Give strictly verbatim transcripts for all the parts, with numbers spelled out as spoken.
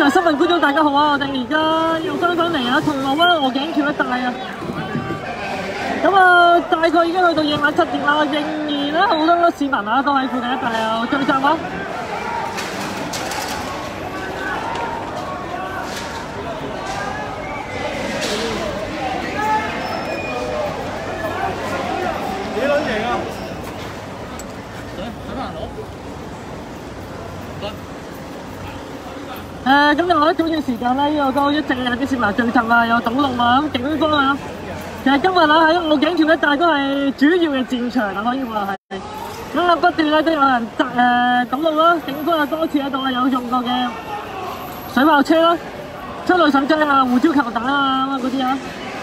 場新聞觀眾大家好啊！我哋而家又翻返嚟啊，銅鑼灣鵝頸橋一帶啊。咁啊，大概已經去到夜晚七點啦，仍然咧好多市民啊都喺附近一帶啊聚集啊。 幾撚型啊？ 想行路？誒咁又喺早段時間咧，呢度都一直有啲市民聚集啊，有堵路啊，咁警方啊，其實今日啊喺鵝頸橋一帶都係主要嘅戰場啊，可以話係。咁啊不斷咧都有人誒堵路啦，警方啊多次喺度啊有用過嘅水炮車啦、催淚水劑啊、胡椒球彈啊嗰啲啊。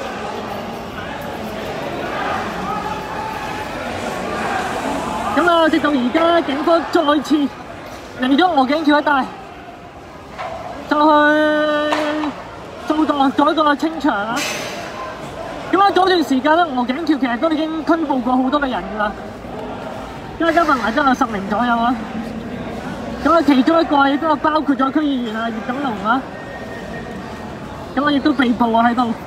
咁啊，直到而家警方再次嚟咗鵝頸橋一帶。就去做個做一個清場啦。咁啊，嗰段時間咧，鵝頸橋其實都已經拘捕過好多嘅人㗎啦，加加埋埋都有十名左右啊。咁啊，其中一個亦都包括咗區議員啊葉錦龍啊，咁啊亦都被捕啊喺度。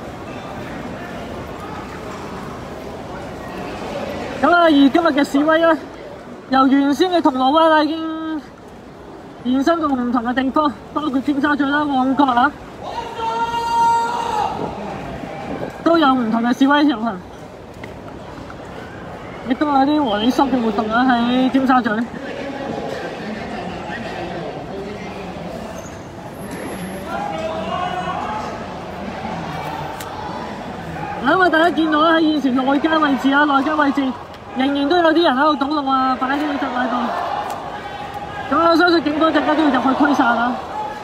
咁啊，而今日嘅示威咧，由原先嘅銅鑼灣啊已經延伸到唔同嘅地方，包括尖沙咀啦、旺角啦，都有唔同嘅示威遊行，亦都有啲和理非嘅活動啊喺尖沙咀。咁啊，大家見到咧喺現時內街位置啊，內街位置仍然都有啲人喺度堵路啊，擺啲嘢喺度。咁我相信警方陣間都要入去驅散啦。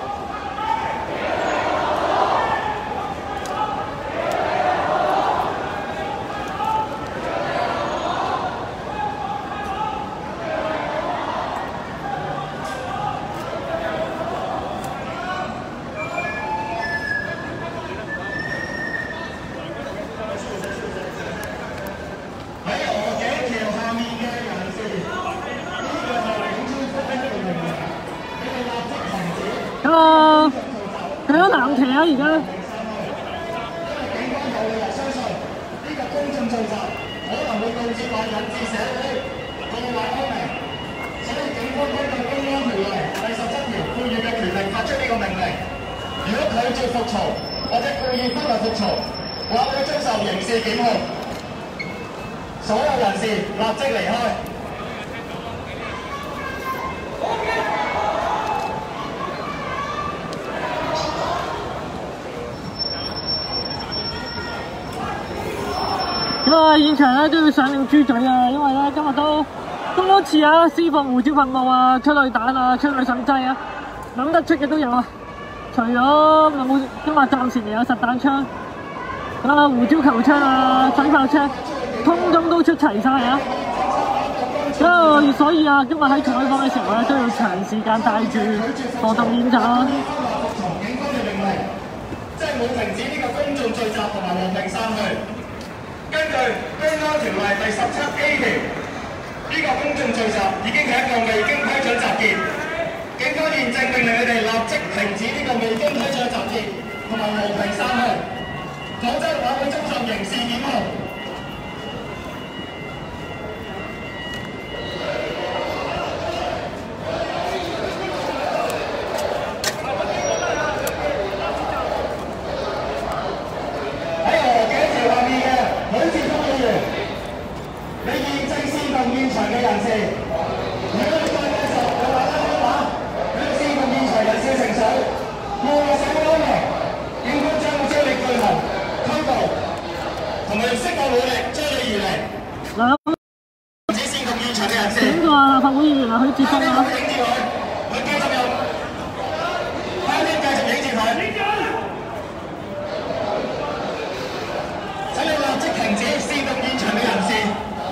咁啊，佢有藍旗啊！而家警方有理由相信呢個公眾聚集可能會導致或引致社會破壞安寧，所以警方根據《公安條例》第十七條賦予嘅權力發出呢個命令。如果拒絕服從或者故意不能服從，或會遭受刑事檢控。所有人士立即離開。咁啊，現場咧都要上領豬嘴啊，因為咧今日都多次啊施放胡椒噴霧啊、催淚彈啊、催淚水劑啊，諗得出嘅都有啊。除咗冇今日暫時未有實彈槍，啊胡椒球槍啊、水炮車，通通都出齊晒啊！咁所以啊，今日喺採訪嘅時候咧，都要長時間帶住防毒面罩啊。警方嘅命令，即係冇停止呢個公眾聚集同埋和平散去。根據《公安條例》第十七 A 條，呢個公眾聚集已經係一個未經批准集結。警方現正命令你哋立即停止呢個未經批准嘅集結同埋和平散去，否則嘅話會遭受刑事檢控。嗱，整個立法會議員啊，許智峰啊，請你立即停止煽動現場嘅人士。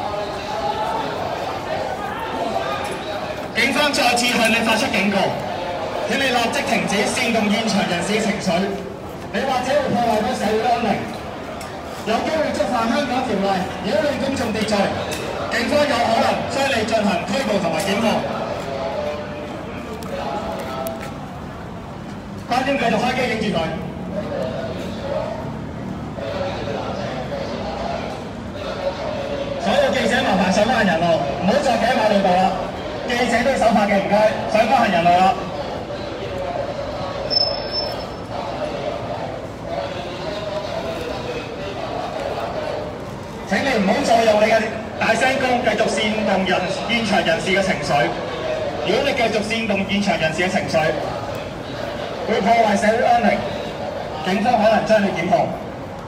警方再次向你發出警告，請你立即停止煽動現場人士嘅情緒，你或者會破壞到社會安寧。有機會觸犯香港條例，擾亂公眾秩序，警方有可能將你進行拘捕同埋檢控。關點繼續開機影住佢。所有記者麻煩上翻行人路，唔好再企喺馬路度啦。記者都要守法嘅，唔該，上翻行人路啦。請你唔好再用你嘅大聲公繼續煽動人現場人士嘅情緒。如果你繼續煽動現場人士嘅情緒，會破壞社會安寧，警方可能將你檢控。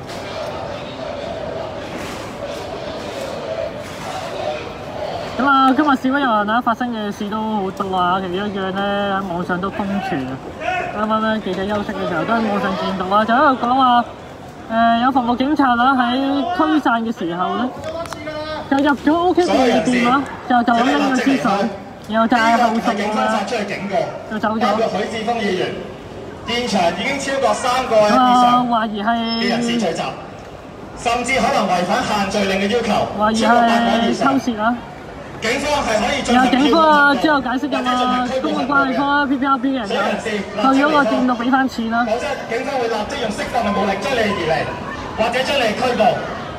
咁啊，今日示威遊行啊，發生嘅事都好多啊，其中一樣咧喺網上都瘋傳啊。啱啱咧記者休息嘅時候都喺網上見到啊，就喺度講話誒有服務警察啊喺驅散嘅時候咧，就入咗屋企嘅電話，就就咁拎咗支水，然後就係後續啊，就走咗。包括許智峰議員，現場已經超過三個以上懷疑係嘅人士聚集，甚至可能違反限聚令嘅要求，懷疑係偷竊啊！警方係可以進行警方啊，之後解釋㗎嘛，公共關係科啊 ，P P R B 嘅人就扣咗個店度俾翻錢啦。否則警方會立即用適當嘅武力將你移離，或者將你拘捕。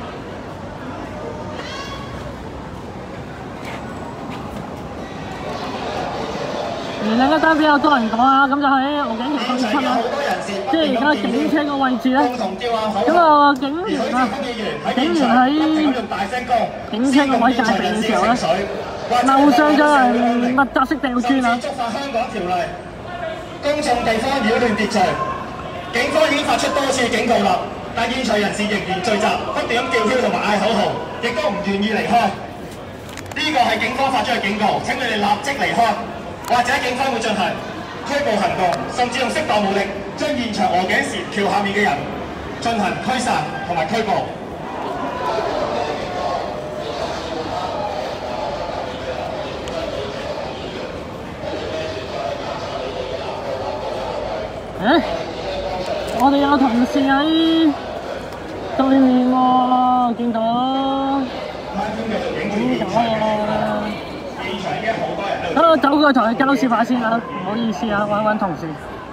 而另一單比較多人講啊，咁就喺鵝頸橋對出啦，即係而家警車個位置咧。咁啊，警員啊，警員喺警車個位戒備嘅時候咧，樓上就係密集式掉磚啊！觸犯香港條例，公眾地方擾亂秩序，警方已經發出多次警告啦，但現場人士仍然聚集，不斷咁叫囂同埋嗌口號，亦都唔願意離開。呢個係警方發出嘅警告，請你哋立即離開。或者警方會進行拘捕行動，甚至用適當武力將現場鵝頸橋下面嘅人進行驅散同埋拘捕。誒，我哋有同事喺對面喎，見到點解啊？咁我走過同佢交涉下先啦，唔好意思啊，揾揾同事。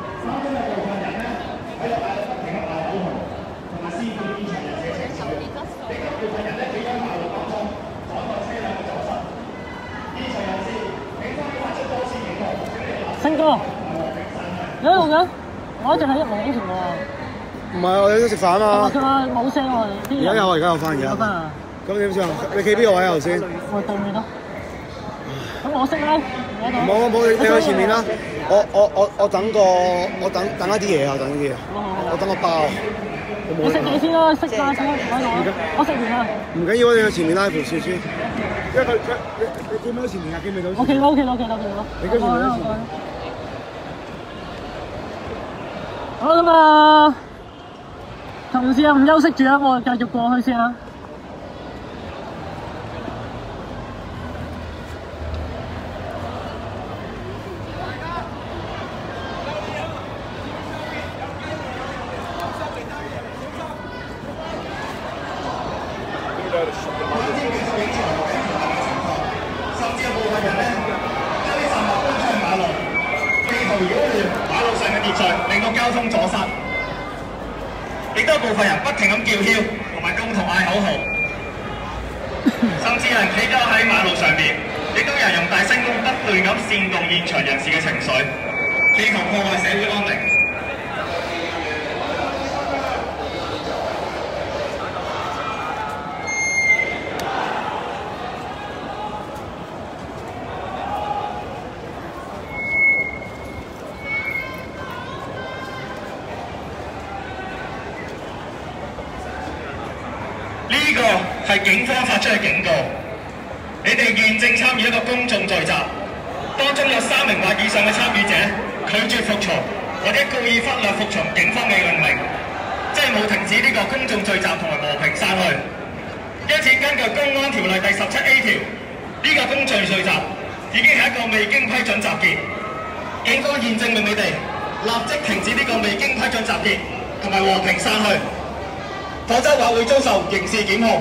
星哥，你喺度嘅？我一直喺一模幾條喎。唔係，我哋都食飯啊嘛。佢話冇聲喎，而家有啊，而家有翻，而家有翻啊。咁點算啊？你企邊個位啊？頭先？我對面咯。咁我識啦，冇冇，你去前面啦。我我我我等個，我等等一啲嘢啊，等啲嘢。我等個包。你食嘢先啦，識啦，先唔該我。我食完啦。唔緊要，你去前面拉條線先。因為佢佢你你見唔到前面啊？見唔到？我企到，企到，企到，企到。你跟住我先。好咁啊，同事啊唔休息住啊，我繼續過去先啊。甚至有部分人咧將啲雜物搬出去馬路，企圖擾亂馬路上嘅秩序，令到交通阻塞。亦都有部分人不停咁叫囂同埋共同嗌口號，甚至有人企咗喺馬路上面，亦都有人用大聲公不斷咁煽動現場人士嘅情緒，企圖破壞社會安寧。呢個係警方發出嘅警告，你哋現正參與一個公眾聚集，當中有三名或以上嘅參與者拒絕服從，或者故意忽略服從警方嘅命令，即係冇停止呢個公眾聚集同埋和平散去。因此，根據公安條例第十七 A 條，呢、這個公眾聚集已經係一個未經批准集結，警方現正命你哋立即停止呢個未經批准集結同埋和平散去。否則或會遭受刑事檢控。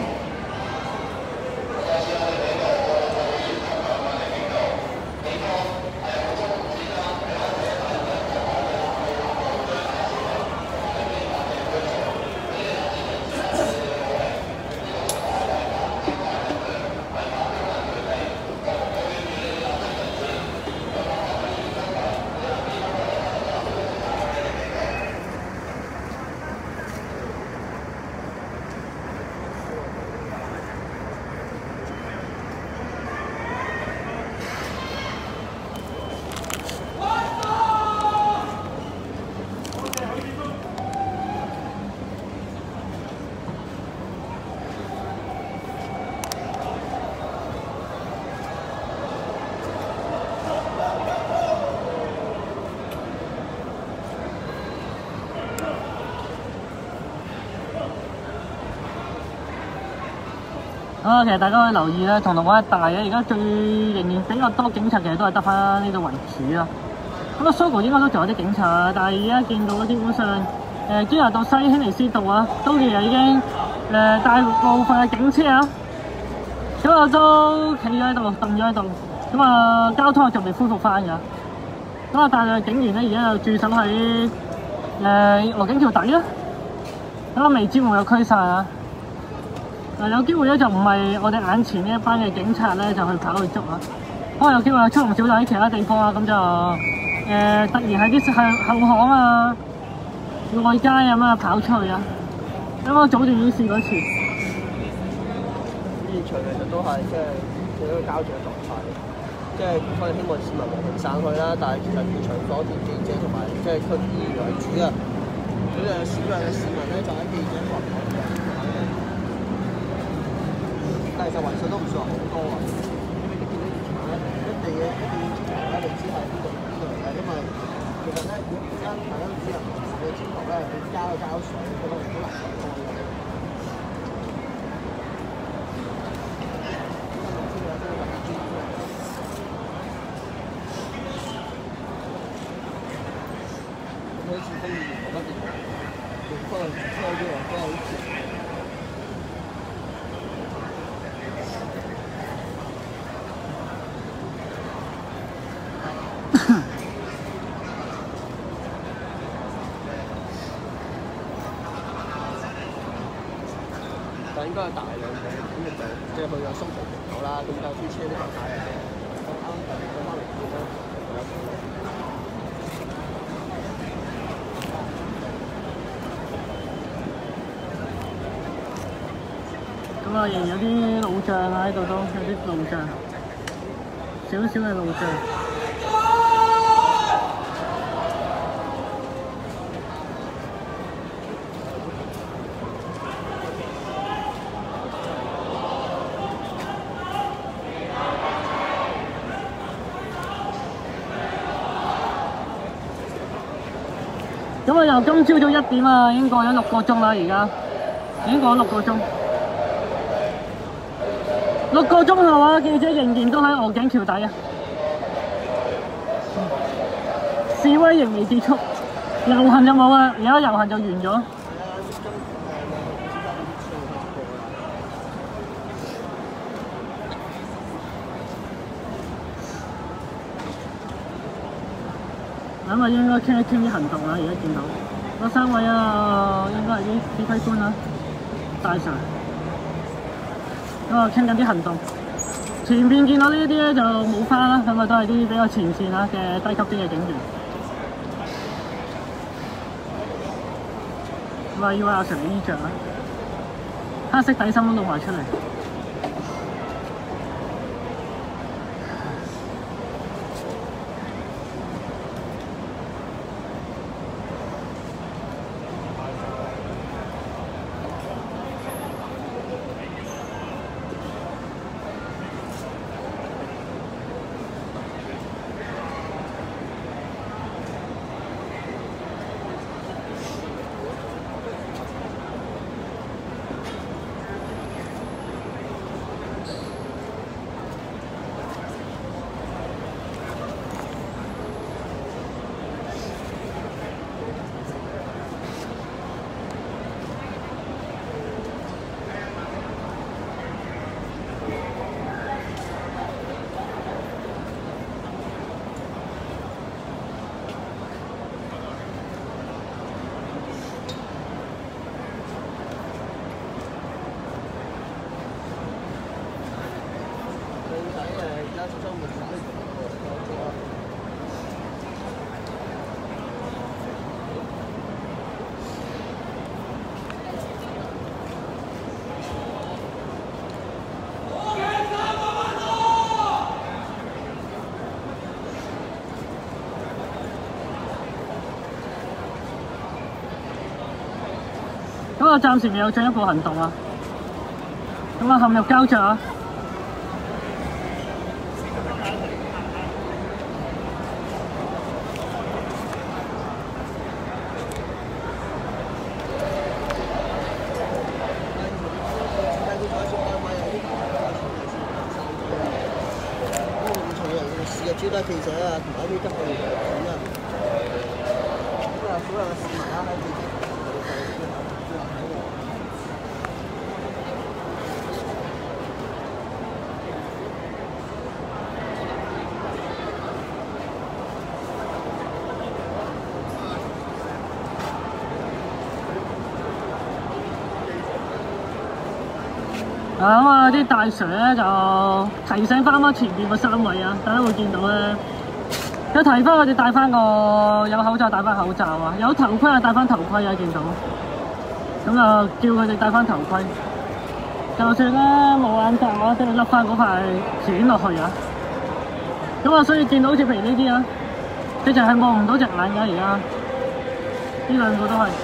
咁啊，其實大家可以留意咧，銅鑼灣一帶咧，而家最仍然比較多警察，其實都係得翻呢度為主啊。咁啊 ，Sogo 應該都仲有啲警察，但係而家見到基本上誒堅拿道西、軒尼詩道啊，都其實已經誒、呃、大部分嘅警車啊，咁啊都企咗喺度，凍咗喺度。咁啊，交通係仲未恢復翻㗎。咁啊，大量警員咧而家就駐守喺誒羅景橋底啦。咁啊，未知會有驅散啊。嗱，有機會咧就唔係我哋眼前呢一班嘅警察咧就去跑去捉啊，可能有機會有速龍小隊喺其他地方啊，咁就誒、呃、突然喺啲後後巷啊、外街咁啊跑出去啊，咁我早段已經試過一次。 現場其實都係即係一個膠著嘅狀態，即係我哋希望市民和平散去啦，但係其實現場多啲記者同埋即係區議員為主啊，咁誒少量嘅市民咧就喺記者群嗰度。但係就為數都唔算好多啊！你見到現場咧，一地嘅一地現場咧，就知係邊度邊度嚟嘅，因為其實咧，如果而家大家都知啊，嘅朝頭咧，佢加嘅膠水，佢可能好難開嘅。好似風雨無不電，可能車啲或者好似。但應該係大量嘅，咁就即係去咗松葡橋口啦，咁有啲車都行曬嘅，咁啱啱過翻嚟見咧，有咁啊，仍然有啲路障啊喺度，都有啲路障，少少嘅路障。咁啊，由今朝早一點啊，已經過咗六個鐘啦，而家已經過咗六個鐘。六個鐘後啊，記者仍然都喺鵝頸橋底啊，示威仍未結束，遊行就冇啊，而家遊行就完咗。咁啊，應該傾一傾啲行動啦。而家見到嗰三位啊，應該係啲指揮官啊，大 Sir。咁啊，傾緊啲行動。前邊見到呢一啲咧就冇翻啦，咁啊都係啲比較前線啊嘅低級啲嘅警員。咁啊，要阿 Sir 嘅衣着啊，黑色底衫都露埋出嚟。咁啊，暫時未有進一步行動啊。咁啊，陷入膠着啊。 主要都係記者啊，同埋一啲急救員啊，咁啊，所有嘅市民啦喺記者同佢哋之後之後喺度。 啊咁啊！啲大 Sir 咧就提醒翻翻前邊個三位啊，大家會見到咧，有提翻佢哋戴翻個有口罩戴翻口罩啊，有頭盔啊戴翻頭盔啊，見到。咁就叫佢哋戴翻頭盔，就算咧冇眼罩啊，都要笠翻嗰塊片落去啊。咁啊，所以見到好似譬如呢啲啊，佢就係望唔到隻眼㗎而家，呢兩個都係。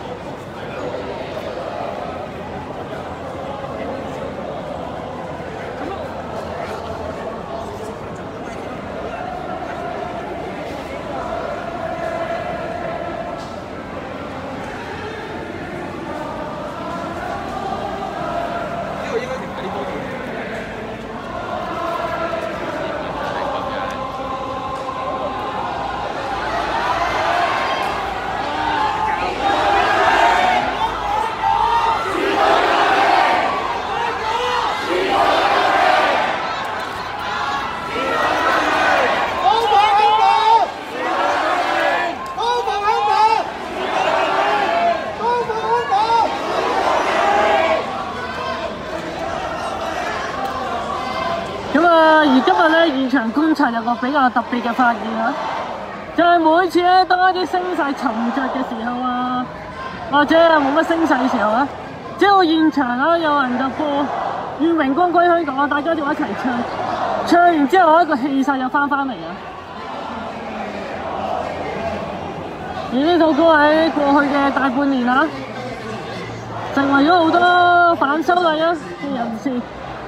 而今日咧現場觀察有個比較特別嘅發現啊，就係、是、每次咧當一啲聲勢沉着嘅時候啊，或者冇乜聲勢嘅時候啊，只要現場啊有人就播《願榮光歸香港》啊，大家就一齊唱，唱完之後一個氣勢就翻返嚟啊！而呢首歌喺過去嘅大半年啊，成為咗好多反修例啊嘅人士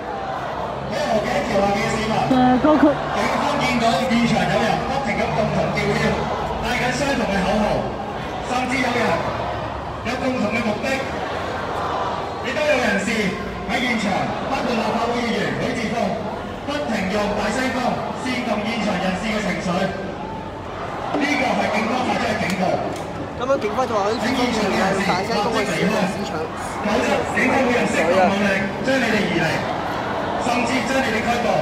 嘅歌曲。 警方見到現場有人不停咁共同叫囂，嗌緊相同嘅口號，甚至有人有共同嘅目的，亦都有人士喺現場，包括立法會議員許智峰，不停用大聲公煽動現場人士嘅情緒。呢個係警方發出嘅警告。 咁樣警方就話許智峰前係用大聲公去煽動市場， 否則警方會用適當武力將你哋移離，甚至將你哋拘捕。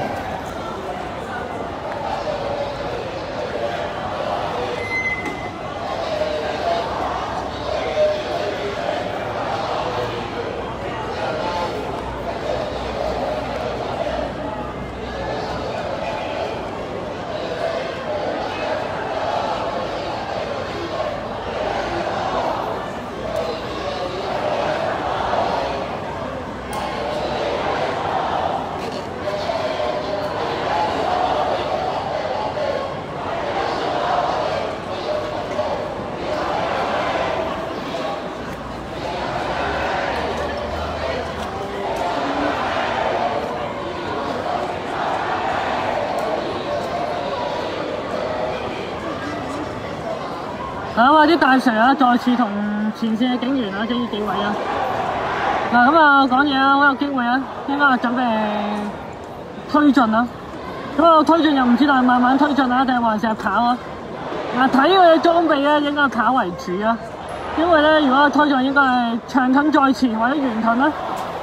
啊嘛！啲大 Sir 啊，再次同前線嘅警員啊，即係呢幾位啊，嗱咁啊講嘢啊，好有機會啊，應該係準備推進啊。咁啊推進又唔知道係慢慢推進啊，定係還是係跑啊？嗱睇佢嘅裝備咧，應該係跑為主啊，因為咧如果係推進應該係長盾在前或者圓盾啦。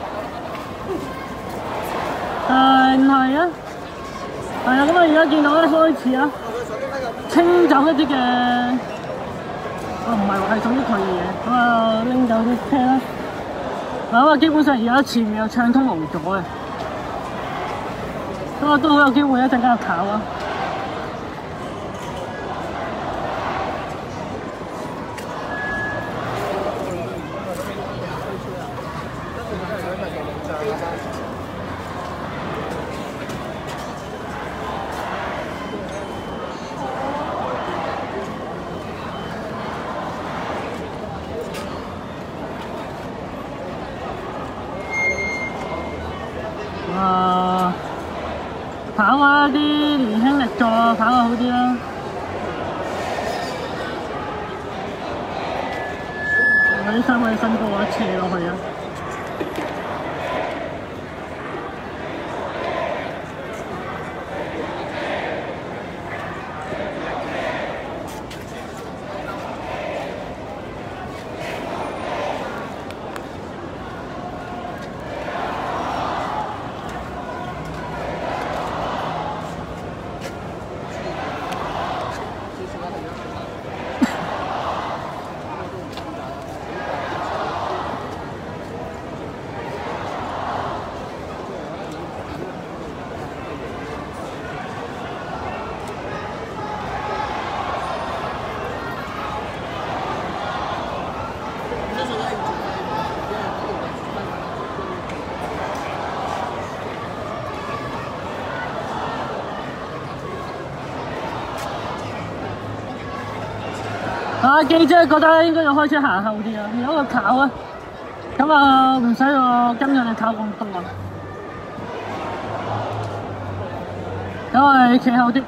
但係啊，係啊，咁啊而家見到咧開始啊，清走一啲嘅。啊，唔係話係屬於佢嘅嘢，咁啊拎走啲車啦。嗱咁啊，基本上而家前面又暢通無阻嘅，咁啊都好有機會一陣間就跑啊。啊，跑下啲年輕力壯啊，跑下好啲啦。我啲三位身高啊，斜落去啊。 啊，記者覺得應該要開車行後啲啊，如果佢靠啊，咁啊唔使我跟住你靠咁多啊。咁我哋企後啲，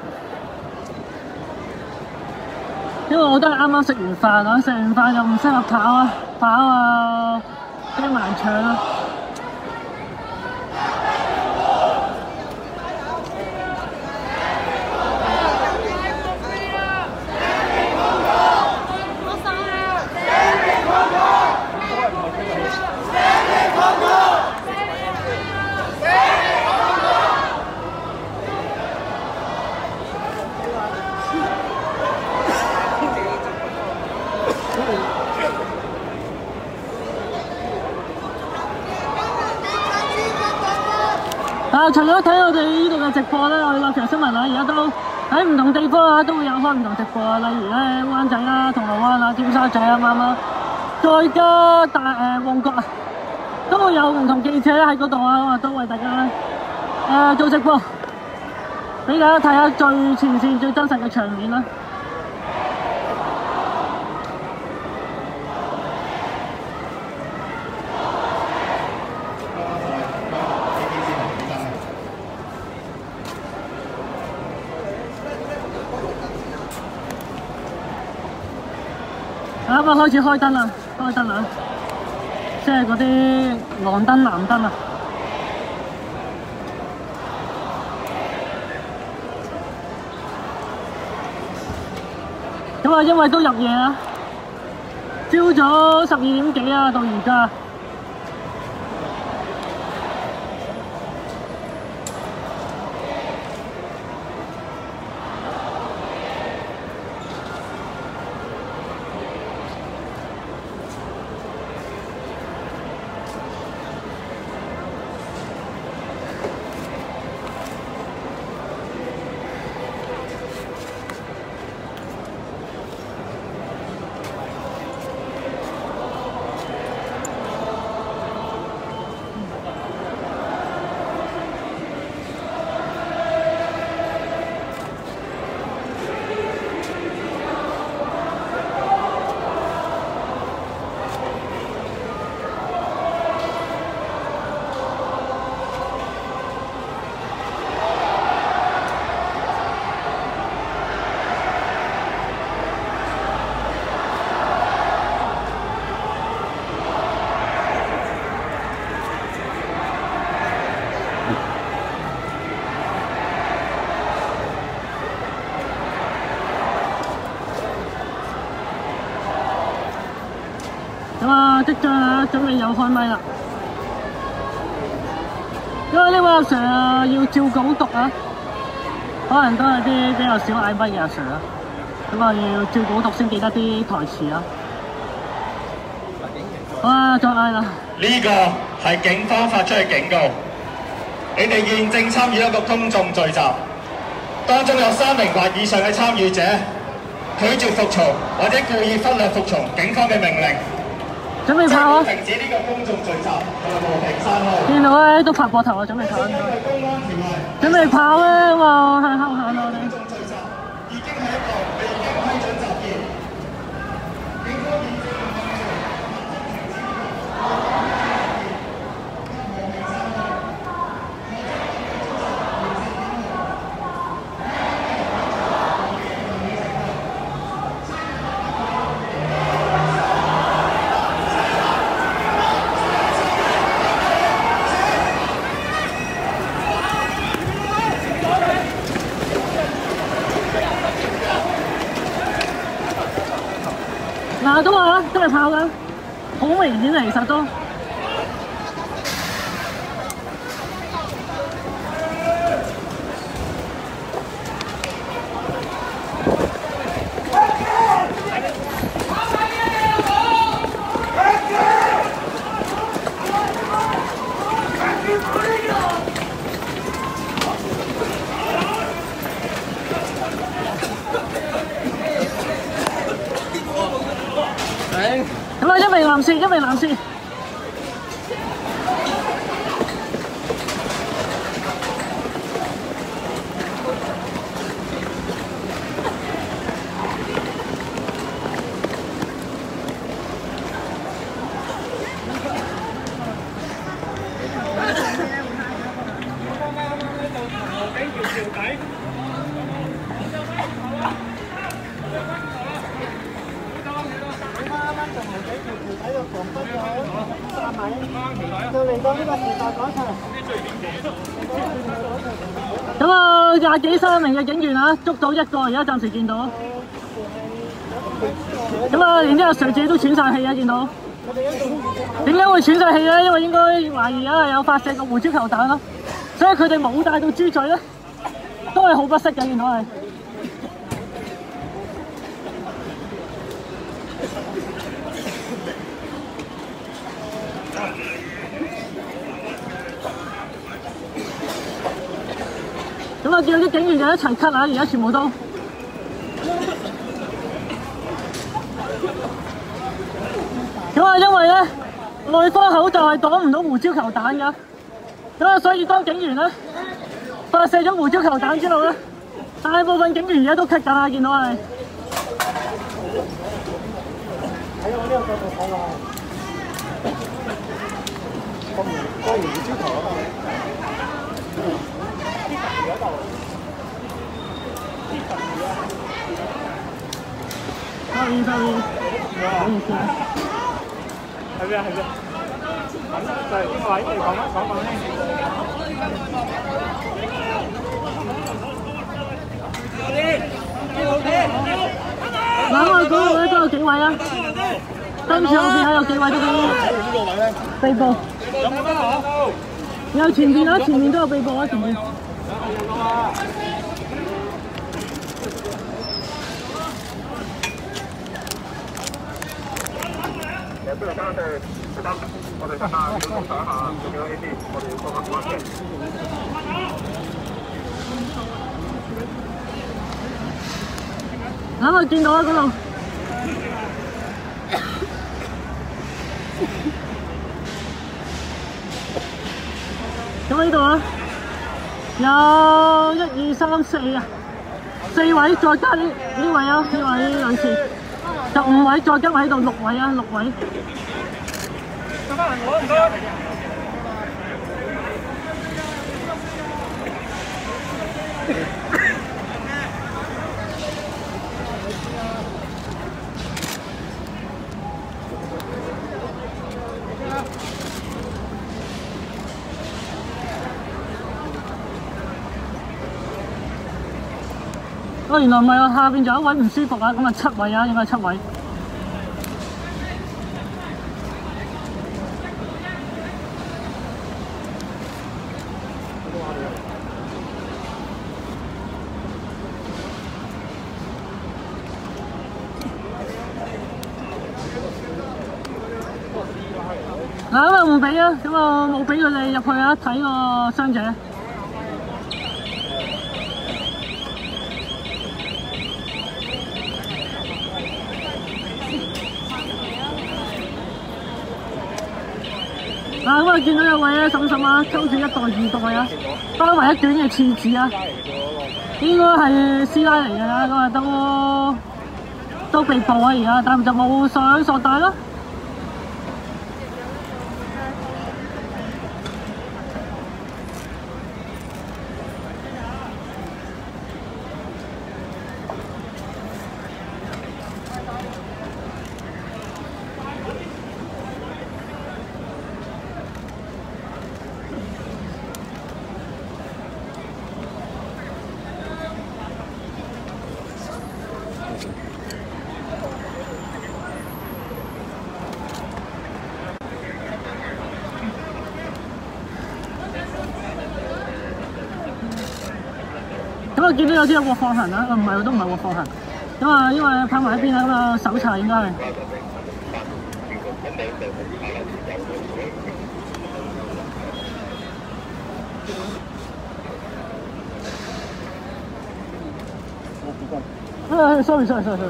因為我都係啱啱食完飯啊，食完飯又唔適合跑啊，跑啊啲盲腸啊。啊！除咗睇我哋呢度嘅直播咧，我哋立場新聞啊，而家都喺唔同地方啊，都會有開唔同直播啊，例如咧灣仔啦、銅鑼灣啊、尖沙咀啊、啱啱，再加大誒旺角啊，都會有唔同記者喺嗰度啊，都為大家誒、呃、做直播，俾大家睇下最前線、最真實嘅場面啦。啱啱開始開燈啦，開燈啦，即係嗰啲黃燈、藍燈啊！咁啊，因為都入夜啦，朝早十二點幾啊，到而家。咁啊，即將啊，準備有開咪啦。因為呢位阿 Sir 啊，要照稿讀啊，可能都係啲比較少嗌咪嘅阿 Sir 啊。咁啊，要照稿讀先記得啲台詞啊。好啊，再嗌啦。 呢個係警方發出嘅警告，你哋現正參與一個公眾聚集，當中有三名或以上嘅參與者拒絕服從或者故意忽略服從警方嘅命令。 準備跑啊！ 停止呢個公眾聚集同埋和平散開。 見到咧都拍膊頭啊，準備跑。準備跑咧，哇！係後行啊！我哋。 公眾聚集已經係一個未經批准集結，警方現正嗱都話啦，都係跑㗎，好明顯嚟，其實都。咁啊，一名男士，一名男士。 就嚟到呢個時代廣場。 咁啊，廿幾三名嘅警員啊，捉到一個，而家暫時見到。咁啊，然之後 Sir 自己都喘晒氣啊，見到。點解會喘晒氣咧？因為應該懷疑啊有發射個胡椒球彈咯，所以佢哋冇帶到豬嘴咧，都係好不適嘅，見到係。咁啊，叫啲警員就一齊咳啊！而家全部都。咁啊，因為咧內科口罩係擋唔到胡椒球彈㗎，咁啊，所以當警員咧發射咗胡椒球彈之後咧，大部分警員而家都咳緊啊！見到係。 喺我呢個角度睇落，個胡個胡椒球啊嘛。 收煙收煙，唔好意思啊。 係咩啊？係咩？就係邊個位？你講啦，講講先。 嗱，我嗰度咧都有幾位啊，跟住後邊有幾位都啲被捕。有前邊啊，前面都有被捕啊，前面。 誒，邊度翻去？我哋得下，要通常一下，仲有呢啲，我哋要過下關嘅。 啱啊，見到啊嗰度。咁呢度啊，有一二三四啊，四位再加呢呢位啊，呢位女士，就五位再加埋喺度六位啊，六位。 得翻我唔該。 哦，原來唔係啊，下邊仲有一位唔舒服啊，咁啊七位啊，應該係七位。嗱咁啊唔俾啊，咁啊冇俾佢哋入去啊，睇個傷者。嗱咁啊，見到有位咧嬸嬸啊，抽住一袋二袋啊，包埋一卷嘅廁紙啊，應該係師奶嚟嘅啦，咁啊都都被捕啊而家，但就冇上索帶咯。咁啊，見到有啲有鑊放行啊，唔係都唔係鑊放行。咁啊，因為拍埋一邊啊，咁啊搜查應該係。啊 ，sorry sorry sorry sorry。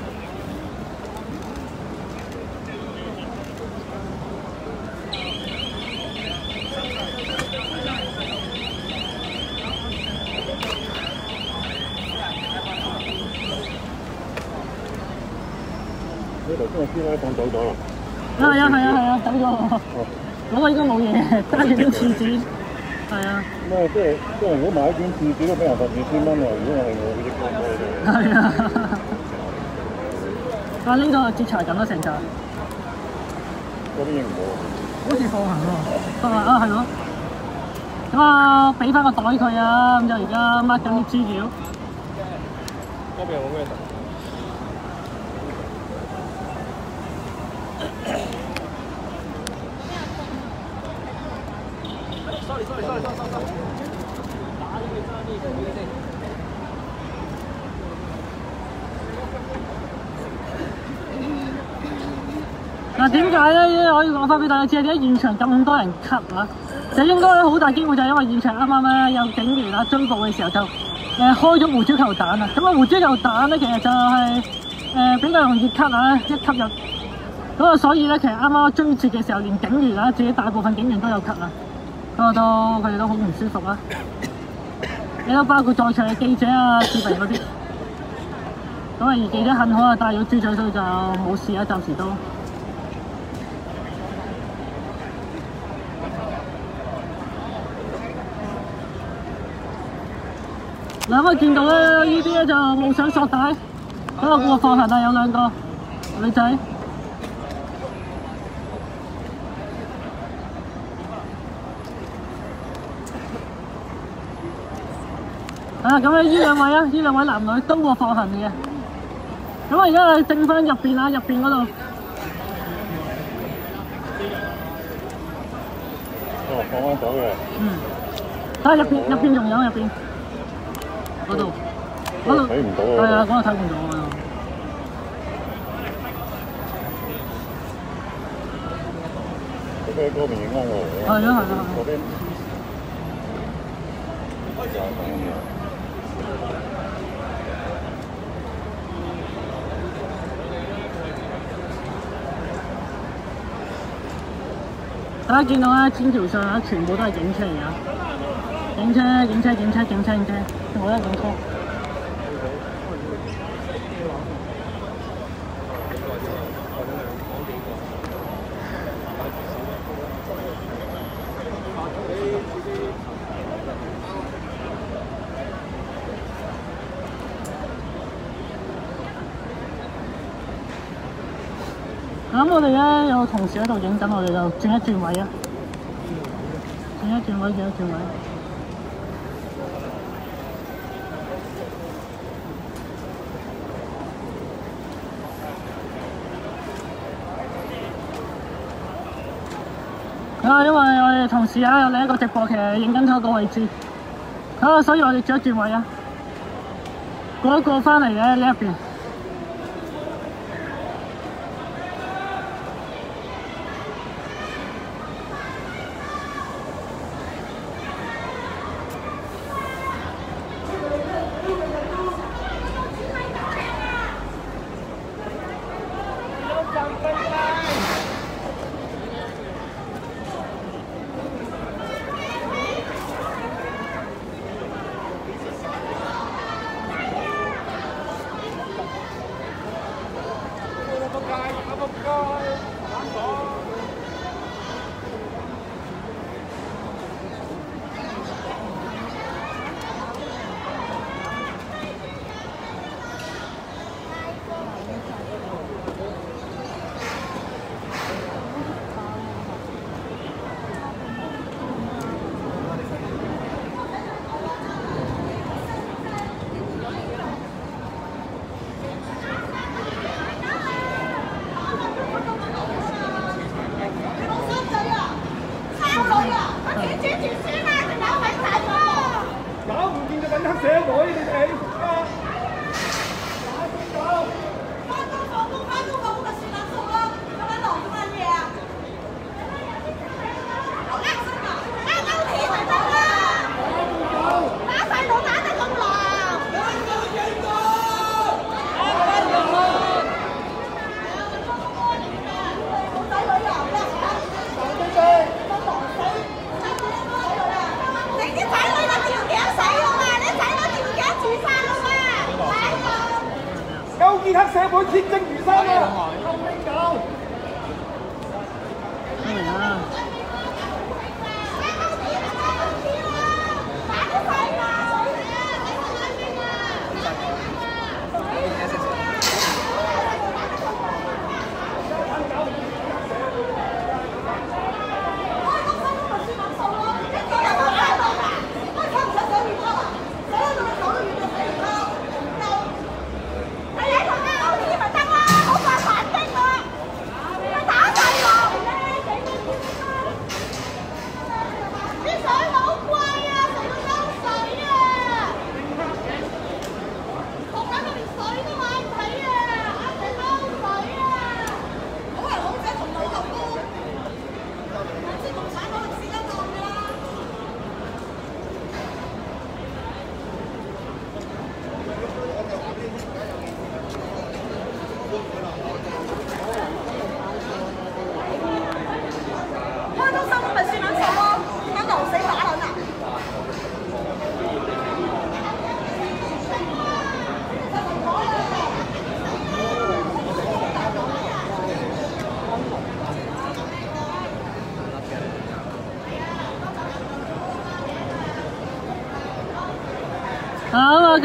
你頭先個師奶放走咗啦？ 係啊係啊係啊，走咗。嗰個應該冇嘢，揸住啲廁紙。係啊。 咩？即係即係，如果買一卷廁紙都俾人罰二千蚊喎！如果我係我，佢益過我哋。 係啊。啊！呢個截查緊啦，成扎。 嗰啲應唔好。 好似放行喎，放行啊係咯。咁啊，俾翻個袋佢啊，咁就而家 mark 緊啲資料。 嗰邊有冇咩特？sorry sorry sorry sorry sorry。打呢個揸呢個呢啲。 嗱點解咧？可以講翻俾大家知，點解現場咁多人咳啊？就應該好大機會就係因為現場啱啱咧有警員啊追捕嘅時候就誒、呃、開咗胡椒球彈啊！咁啊胡椒球彈咧其實就係、是、誒、呃、比較容易咳啊，一吸入咁啊，所以咧其實啱啱追截嘅時候，連警員啊自己大部分警員都有咳啊，咁啊都佢哋都好唔舒服啊！你都包括在場嘅記者啊、視頻嗰啲，咁啊而記者幸好啊戴咗豬嘴，所以就冇事啊，暫時都。嗱咁啊，見到咧呢啲咧就冇上索帶，嗰個過放行啊，有兩個女仔。啊，咁咧呢兩位啊，呢兩位男女都過放行嘅。咁啊，而家係剩翻入邊啊，入邊嗰度。 哦，放翻走嘅。 嗯。睇下入邊，入邊仲有入邊。嗰度，嗰度睇唔到啊！ 係啊，嗰度睇唔到啊！ 佢喺嗰邊影翻我。 係啊係啊係啊！ 嗰邊。大家見到咧，天橋上咧全部都係警車嚟㗎。警車、警車、警車、警車、警車，全部都係警車。咁我哋咧有同事喺度影緊，我哋就轉一轉位啊！轉一轉位，轉一轉位。啊，因為我哋同事啊有另一個直播，其實影緊嗰個位置，啊，所以我哋轉一轉位啊，過一過翻嚟嘅呢一邊。 建黑社會鐵證如山啊！後邊搞。 係啊。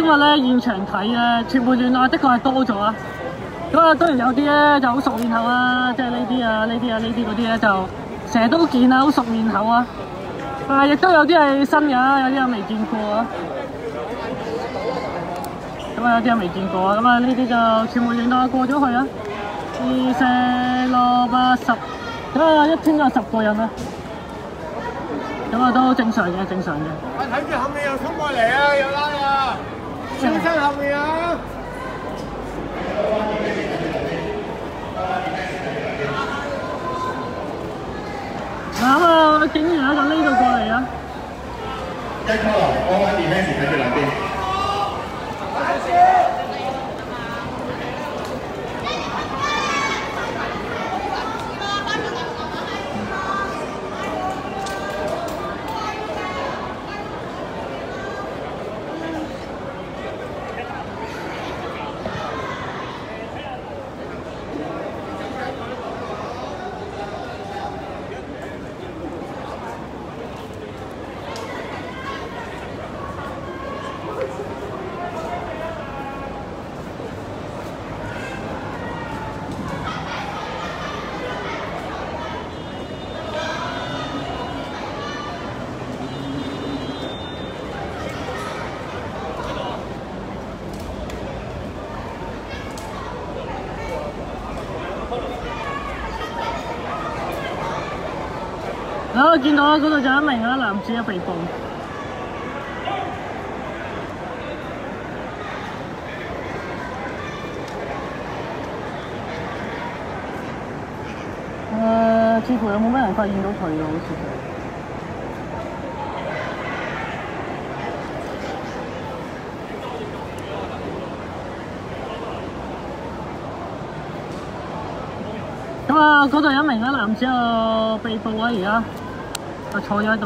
日咧現場睇咧，傳媒聯絡的確係多咗啊。咁啊，當然有啲咧就好熟面口啊，即係呢啲啊、呢啲啊、呢啲嗰啲咧就成日都見啊，好熟面口啊。但係亦都有啲係新嘅，有啲係未見過啊。咁啊，有啲係未見過啊。咁啊，呢啲就傳媒聯絡過咗去啊。二四六八十，咁啊一天都有十個人啊。咁啊都正常嘅，正常嘅。 我睇住後面又衝過嚟啊，又拉啊，小心後面啊！ 嗱咁啊，警員咧就呢度過嚟啊。 一 call 我揾 defence 睇住兩邊。 啊！見到嗰度就一名啊男子啊被捕。誒、呃，似乎有冇咩人發現到佢啊？好似咁啊，嗰度有一名啊男子啊被捕啊，而家就坐咗喺度。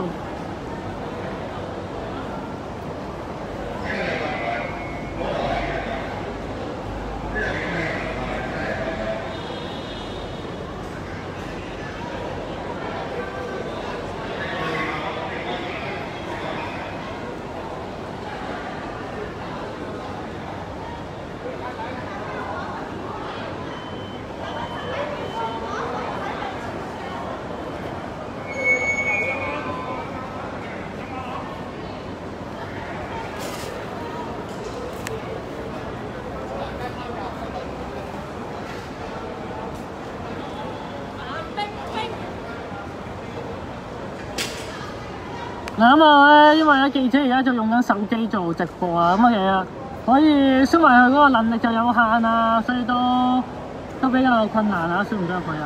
嗱咁啊咧，因為咧記者而家就用緊手機做直播啊，咁啊其實可以輸埋佢嗰個能力就有限啊，所以都都比較困難啊，輸唔到入去啊。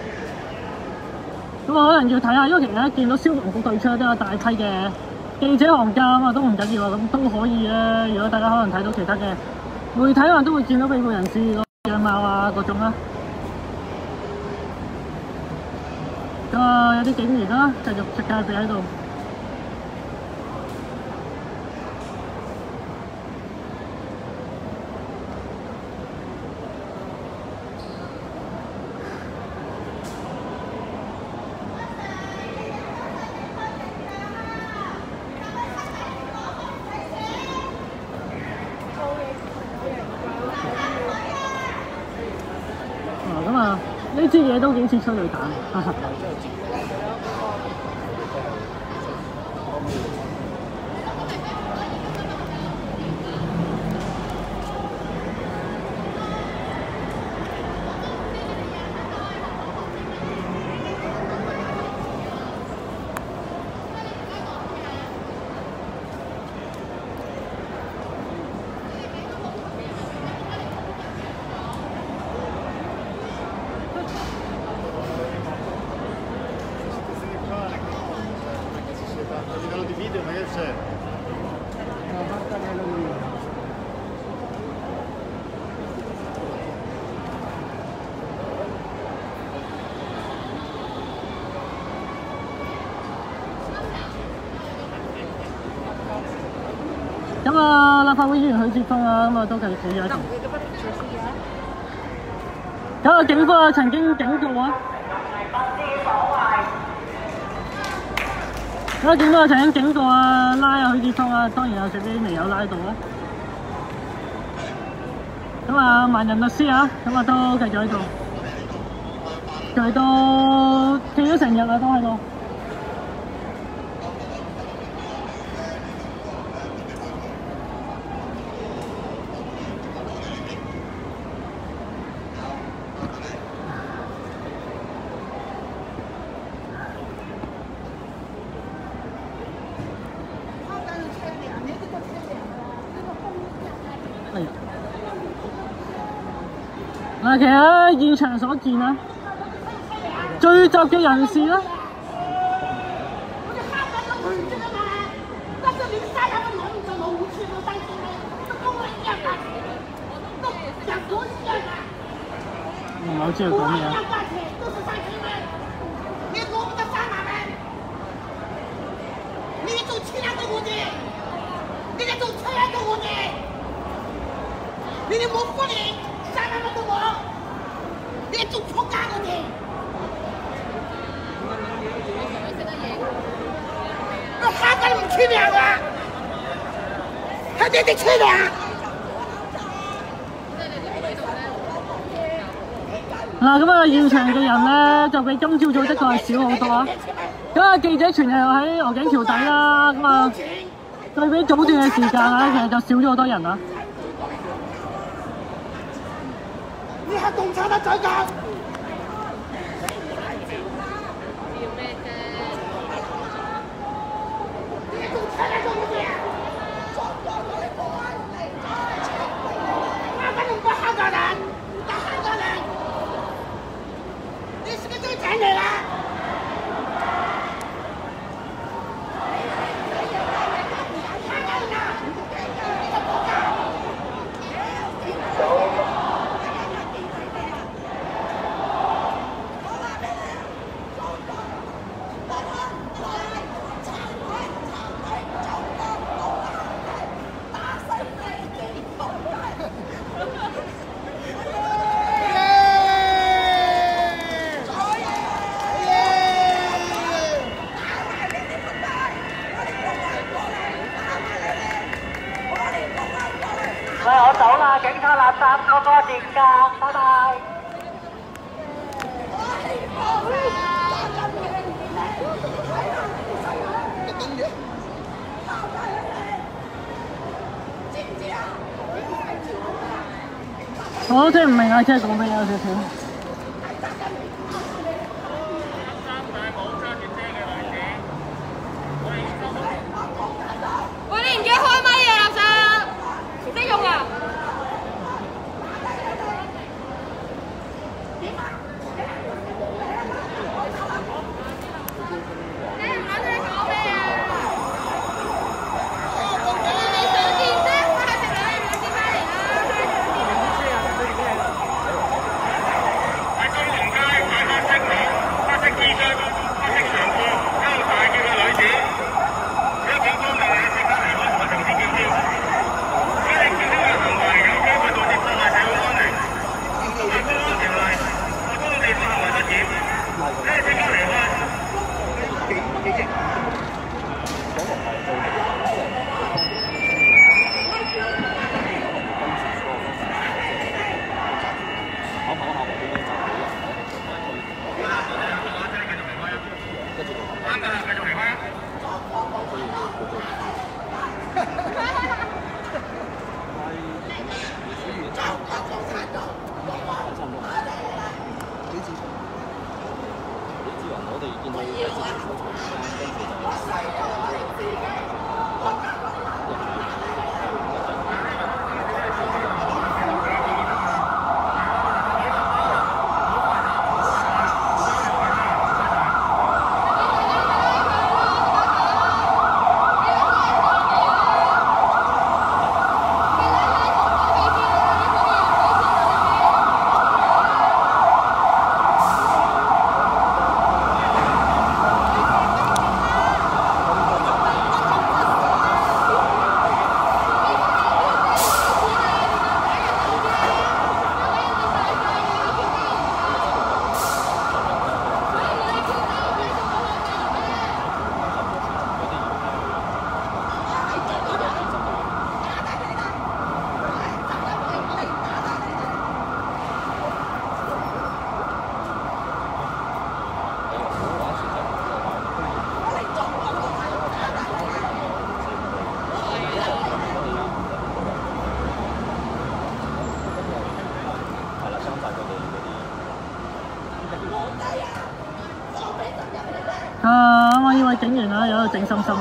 咁啊可能要睇下，因為其實咧見到消防局對出都有大批嘅記者行家啊嘛，都唔緊要啊，咁都可以咧。如果大家可能睇到其他嘅媒體，可能都會見到被捕人士個樣貌啊嗰種啊。咁啊有啲警員啦，繼續出戒備喺度。咁啊，呢支嘢都幾似催淚彈。咁啊，立法會議員許智峰啊，咁啊都繼續企咗喺度。咁啊，警方啊曾經警告啊，咁啊警方啊曾經警告啊拉啊許智峰啊，當然有最尾未有拉到啊。 咁啊萬人律師啊，咁啊都繼續喺度，繼續到企咗成日啦，都喺度。嗱，其實喺現場所見啊，聚集嘅人士咧，唔係好知佢講咩啊？ 你哋冇福利，三萬蚊都冇，你哋仲仆街我哋！我香港人唔出糧啊，係你哋出糧。 嗱，咁啊，現場嘅人咧就比今朝早的確係少好多啊。咁啊，記者全日又喺鵝頸橋底啦，咁啊，對比早段嘅時間啊，其實就少咗好多人啊。 你係共產黨仔㗎！你仲出嚟做乜嘢？香港人不香港人，打香港人，你是個最殘忍啦！ 喂，我走啦，警察垃圾，我個電價，拜拜。我都聽唔明啊，即係講咩有少少。 喂，你唔記得開咪啊，垃圾！唔識用啊！你唔諗你講咩啊？你想見啫，我係食兩樣嘢先翻嚟啦。 位警員啊，有喺度靜心心。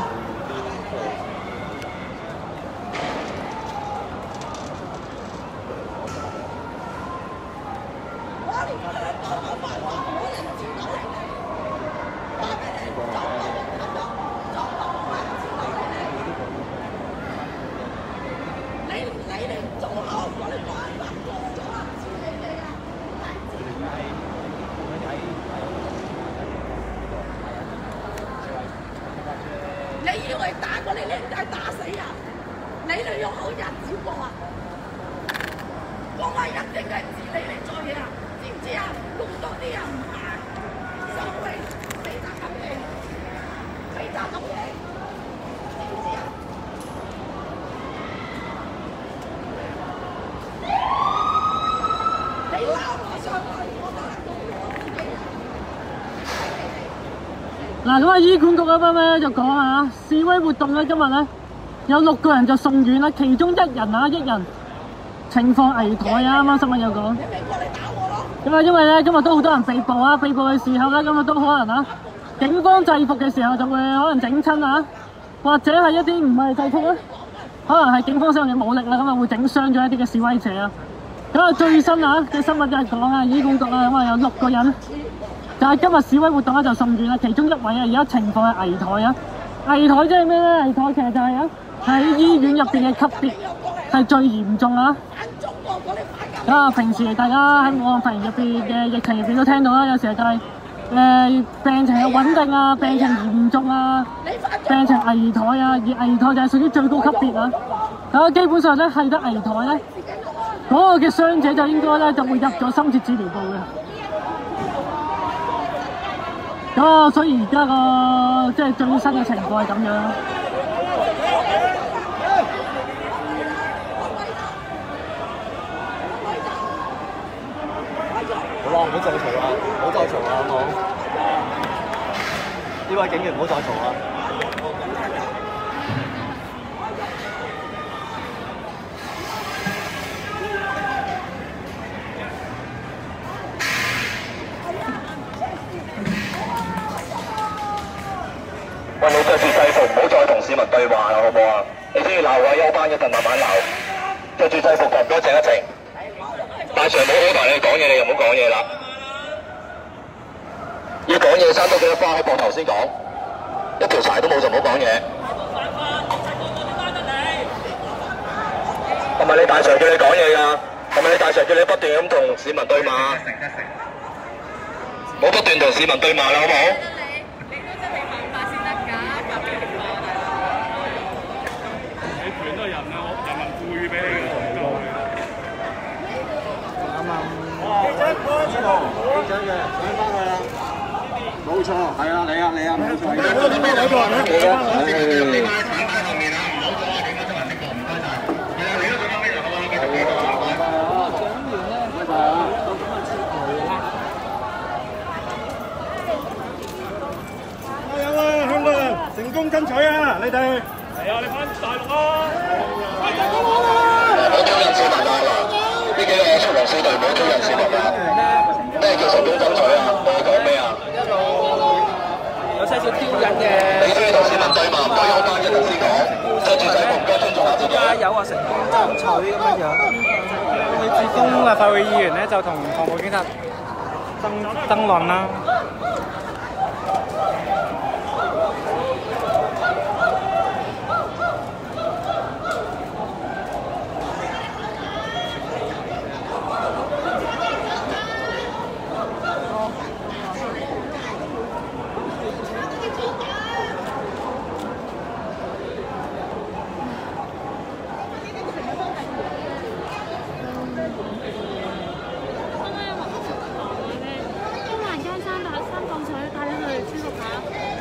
你以為打過你，你唔係打死人，你哋用好人照顧啊！我話一定係治你嚟做嘢啊，知唔知啊？咁多啲人唔行，收尾死得咁嘢，死得咁嘢，知唔知啊？你撈我上去，我都係做我自己。 嗱咁啊，醫管局嗰邊咧就講啊，示威活動咧今日咧有六個人就送院啦，其中一人啊一人情況危殆啊，啱啱新聞有講。咁啊，因為咧今日都好多人被捕啊，被捕嘅時候咧，今日都可能啊，警方制服嘅時候就會可能整親啊，或者係一啲唔係制服咧，可能係警方使用嘅武力啦，咁啊會整傷咗一啲嘅示威者啊。咁啊最新啊嘅新聞就係講啊，醫管局啊咁啊有六個人。就係今日示威活動咧就送院啦，其中一位啊而家情況係危殆啊，危殆即係咩咧？危殆其實就係啊喺醫院入邊嘅級別係最嚴重啊！啊，平時大家喺武漢肺炎入邊嘅疫情入邊都聽到啦，有時就係、是、誒、呃、病情係穩定啊，病情嚴重啊，病情危殆啊，而危殆就係屬於最高級別啊！啊，基本上咧係得危殆咧，嗰、那個嘅傷者就應該咧就會入咗深切治療部嘅。咁啊，所以而家個即係最新嘅情況係咁樣。 好啦，唔好再嘈啦，唔好再嘈啦，好冇？呢位警員唔好再嘈啦。 喂，你着住制服，唔好再同市民對話啦，好唔好啊？你中意鬧嘅話，休班一陣慢慢鬧。着住制服就唔該靜一靜。大 Sir 冇好同你講嘢，你又唔好講嘢啦。要講嘢，生多幾粒花喺膊頭先講。一條柴都冇就唔好講嘢。係咪你大 Sir 叫你講嘢㗎？係咪你大 Sir 叫你不斷咁同市民對罵？冇不斷同市民對罵啦，好唔好？ 記者嘅，上翻去啦。冇錯，係啊，你啊，你啊，冇錯。你啊，你啊，你啊，反擺後面啊，唔好阻啊！警察執人的過，唔該晒。係啊，你都做翻咩就好啦，繼續繼續。獎員咧，唔該晒啊。加油啊，香港人！成功爭取啊，你哋。係啊，你翻大陸啊！我招引市民啊！呢幾個速龍小隊唔好招引市民啊！咩叫成功爭取啊？你講咩啊？ 有些少挑釁嘅。 你中意同市民對罵，唔該休班一陣先講。着住制服唔該尊重下自己。 加油啊！成功爭取咁樣樣。許智峰立法會議員咧就同防暴警察爭爭論啦。 中環街三打三磅水帶你去舒服下。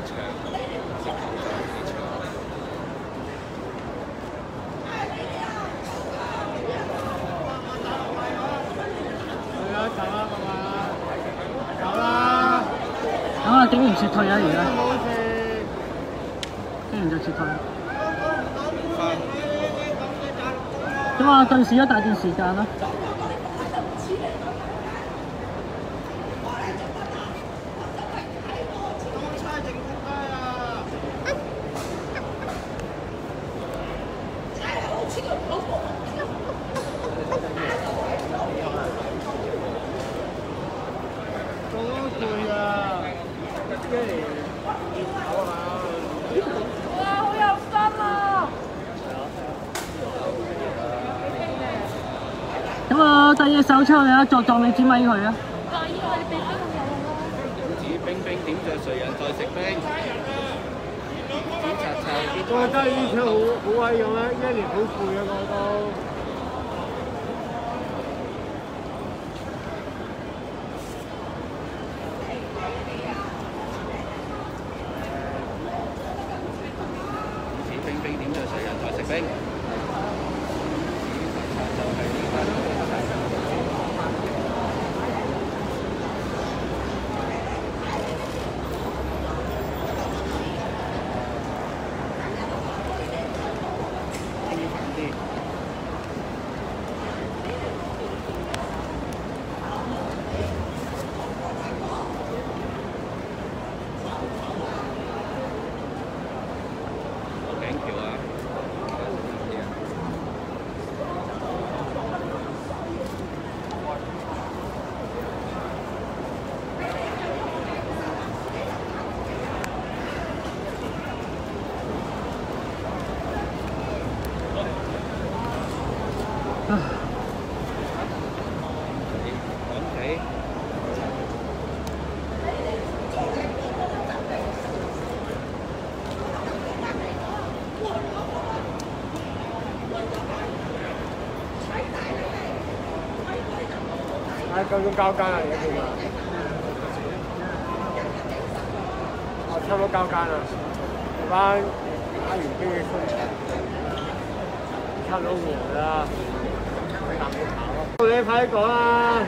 長，食球就有啲長。係啊，走啦，係嘛？走啦！ 咁啊，竟然撤退啊！而家竟然就撤退。咁啊，對視咗大段時間啦。咁啊，第二手出去啊，作撞你支咪佢啊！ 指冰冰點著誰人在食冰？指擦擦邊。 我覺得呢場好好威咁啊！一年好攰啊，我都。 指冰冰點著誰人在食冰？指擦擦就係呢間。 唉，夠鐘交更啦，而家叫嘛？哦，差唔多交更啦，嗰班打完機嘅出嚟，差唔多完啦，你南邊跑咯。你快啲講啦，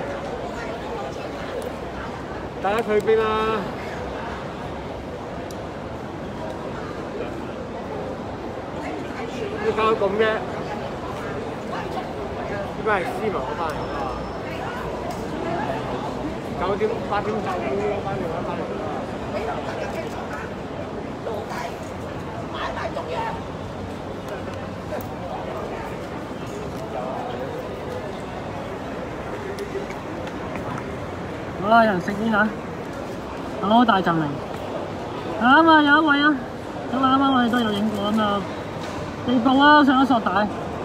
大家退兵啦！要搞到咁啫，呢班係斯文嗰班嚟㗎。九點八點就嗰班嚟嗰班嚟㗎。 好啦，有人食煙啊！好大陣味。啱啊，有一位啊，咁啱啱我哋都有影過咁啊，地步啊，上咗索帶。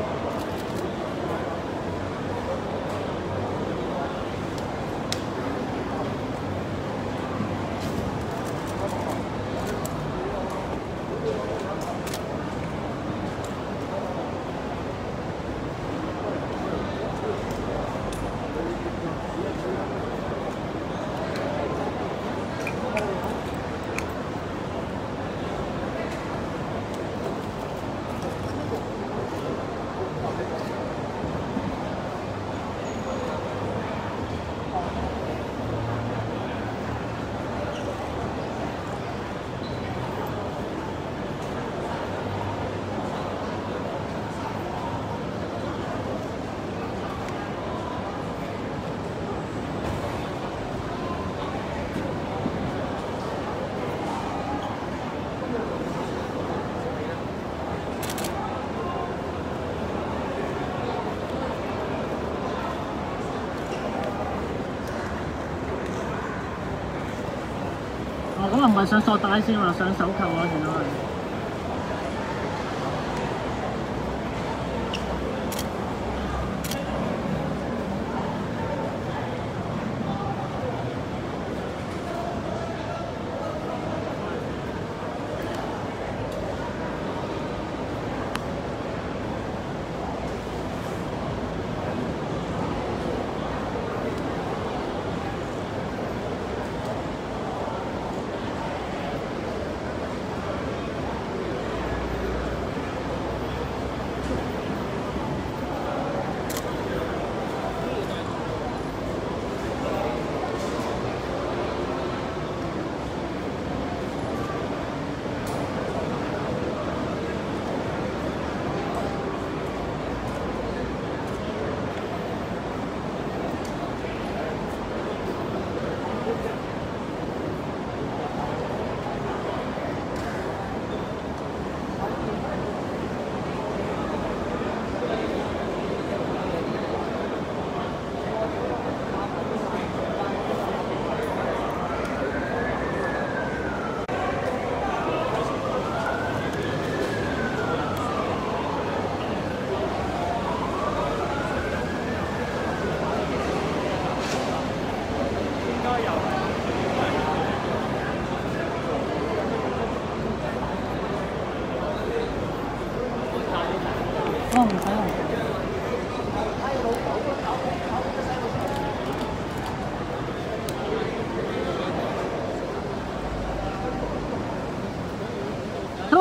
哦，咁啊唔係上索帶先啊，上手扣啊，原來係。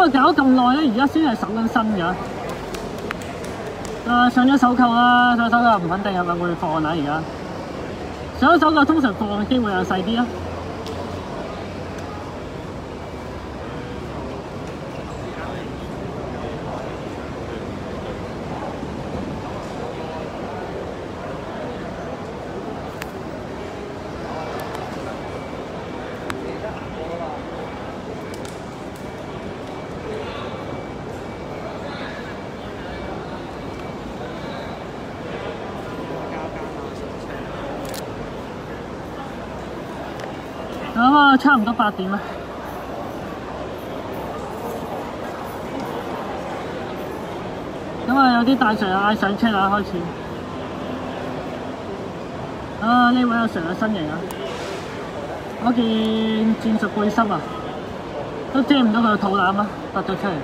為搞咁耐咧，而家先係搜緊身㗎。啊，上咗手扣啦，上咗手扣唔肯定係咪會放啊？而家上咗手扣通常放嘅機會又細啲啊。咁啊，差唔多八點啊。咁啊，有啲大 Sir 嗌上車啦，開始。啊，呢位阿 Sir 嘅身形啊，嗰件戰術背心啊，都遮唔到佢個肚腩啊，凸咗出嚟。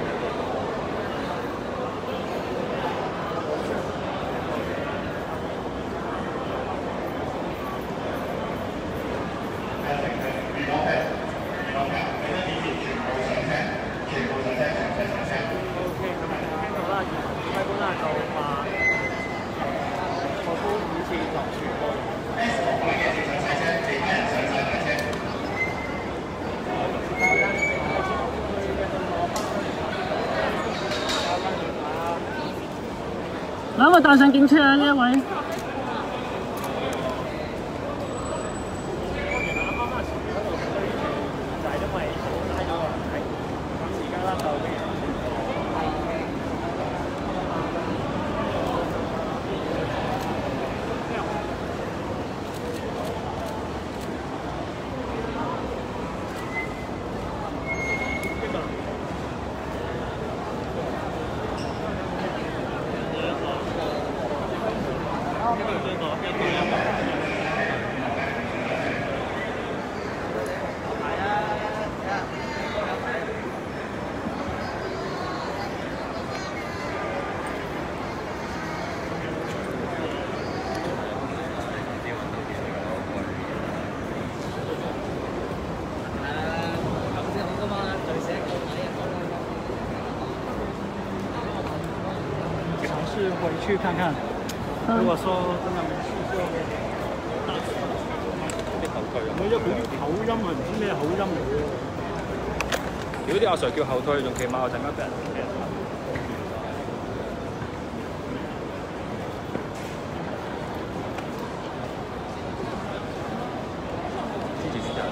咁啊，帶上警車啊！呢一位。 回去看看。如果說真係冇輸咗嘅，啲後退啊！因為佢啲口音係唔知咩口音嚟嘅。如果啲阿 Sir 叫後退，仲起碼我陣間俾人俾人打。支持時間。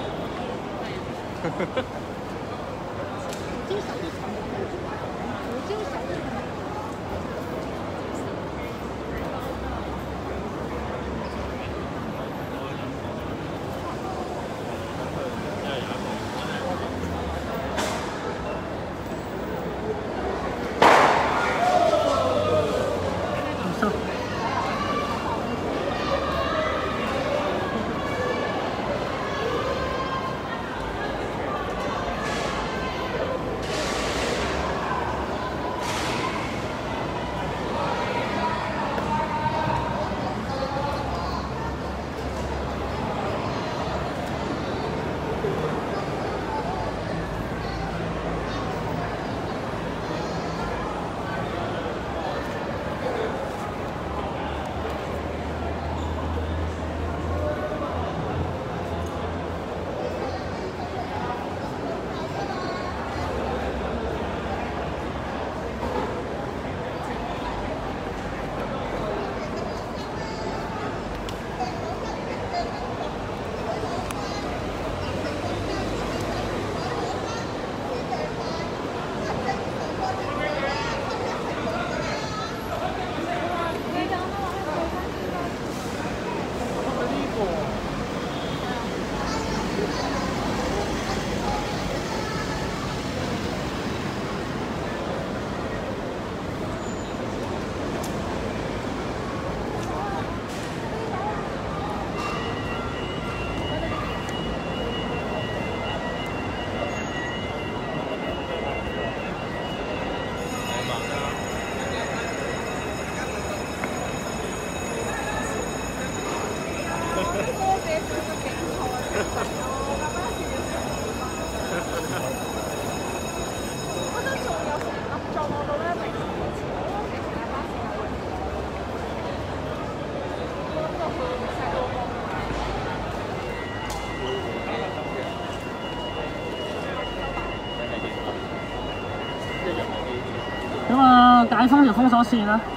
咁啊，解封條封鎖線啦。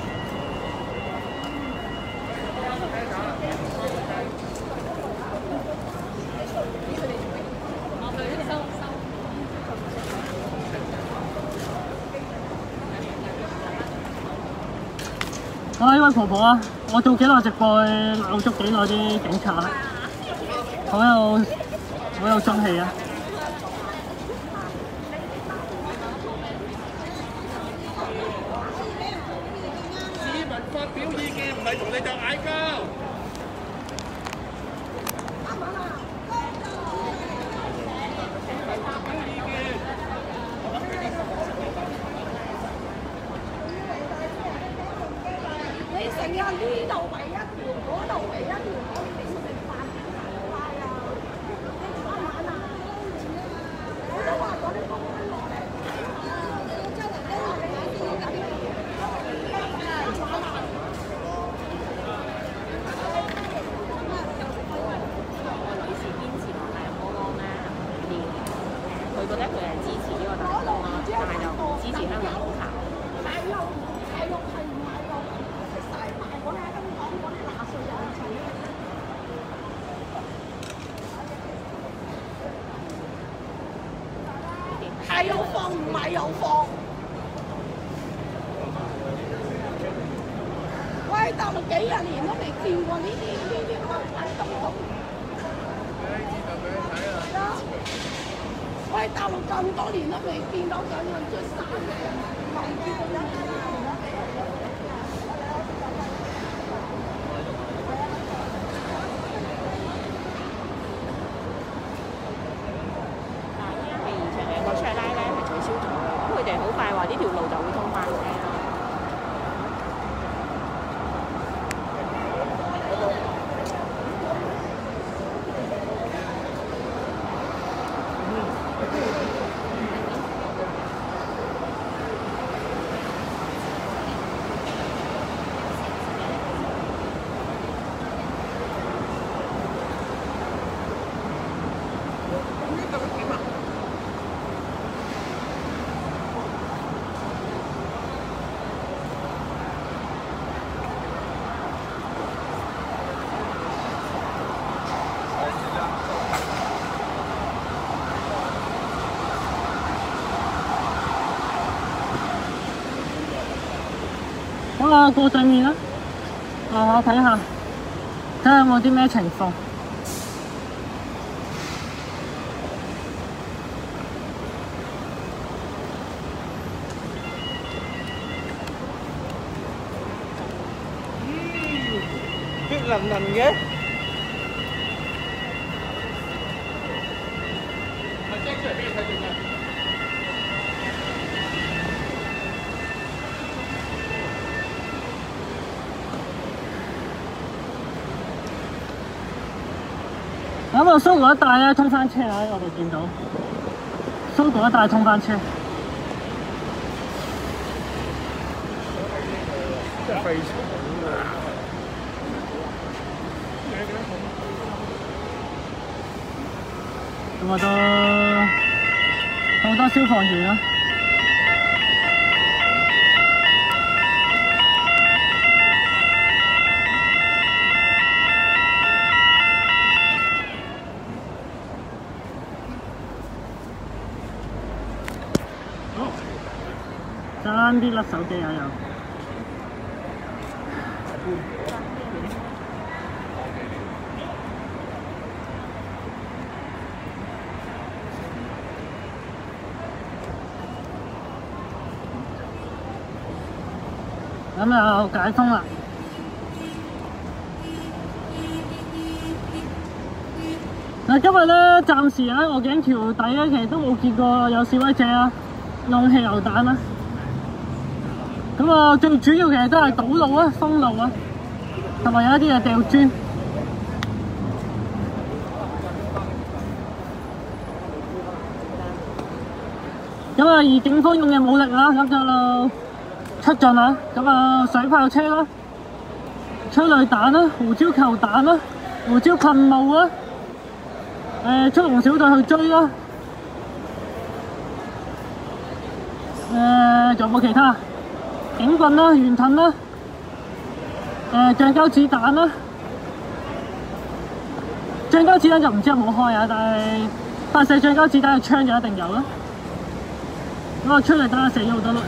啊！呢位婆婆啊，我做幾耐直播鬧足幾耐啲警察，好有好有中氣啊！ 市民發表意見唔係同你哋嗌交。 你成日呢度圍一條，嗰度圍一條，我哋食飯點行街啊？你做乜玩啊？我都話嗰啲公安落嚟，真係都話你啲咁嘅女士堅持落嚟好安咧，啲佢覺得佢係支持呢個大陸啊，但係就唔支持香港好考。 大陸大陸係唔係陸？晒埋我哋香港嗰啲納稅人錢。係有放唔係有放。喂，大陸幾廿年都未見過呢啲呢啲乜鬼東東。係啊！喂，大陸咁多年都未見到咁樣着衫嘅，未見過一個。 好快話呢條路就會通翻嘅。 好啦，過對面啦，啊，我睇下，睇下有冇啲咩情況。 血淋淋嘅。 咪擠出嚟俾你睇住嘅。 咁啊，蘇果一帶咧通翻車啊！我哋見到蘇果一帶通翻車。 真係費事啊！ 咁啊都好多消防員啊！爭啲甩手機啊又。咁又解封啦！嗱，今日咧暫時喺鵝頸橋底咧，其實都冇見過有示威者啊用汽油彈啊！咁啊，最主要其實都係堵路啊、封路啊，同埋有一啲嘢掉磚。 咁啊，而警方用嘅武力啦，咁就出盡啦。咁啊，水炮車啦、催淚彈啦、胡椒球彈啦、胡椒噴霧啦，誒速龍小隊去追啦。誒，仲有冇其他？警棍啦、圓盾啦、誒橡膠子彈啦。橡膠子彈就唔知有冇開啊，但係發射橡膠子彈嘅槍就一定有啦。咁個催淚彈射咗好多粒。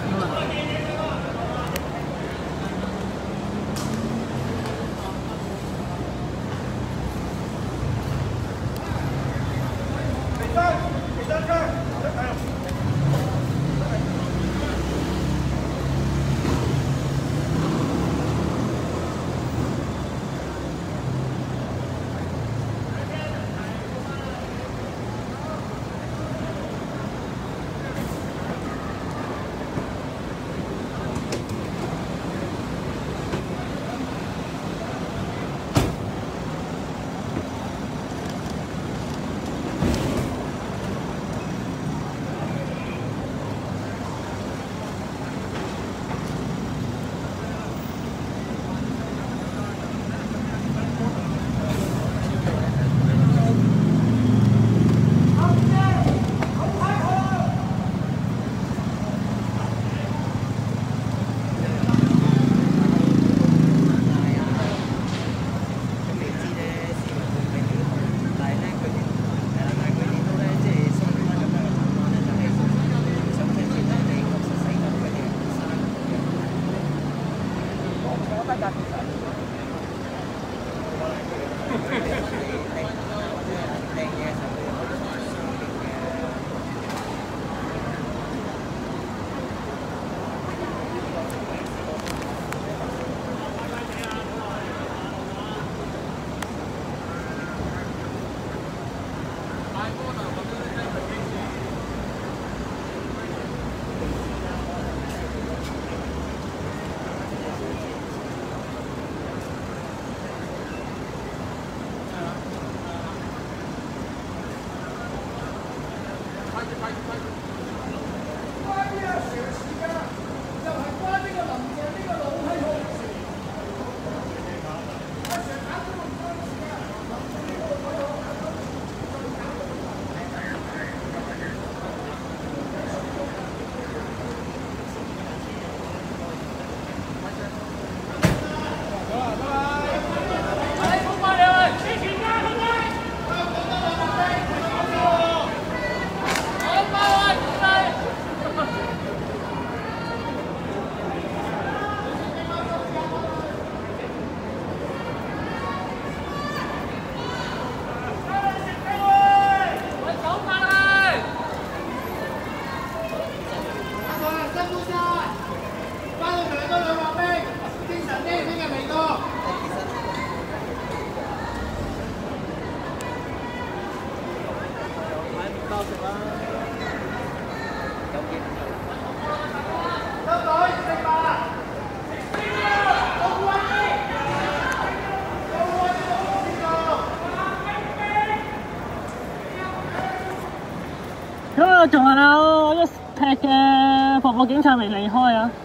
咁啊，仲有一劈嘅服務警察未離開啊！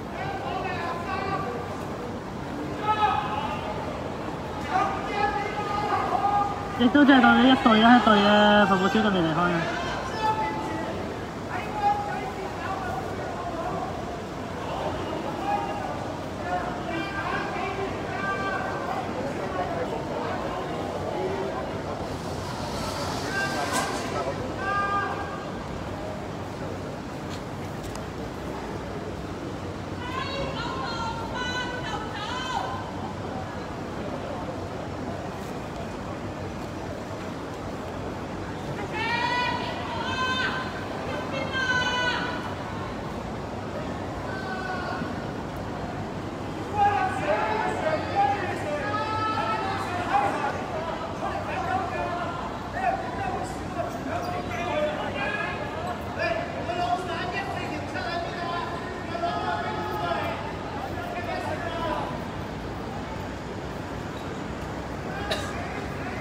亦都即係到一隊啦，一隊嘅服務小隊未離開啊！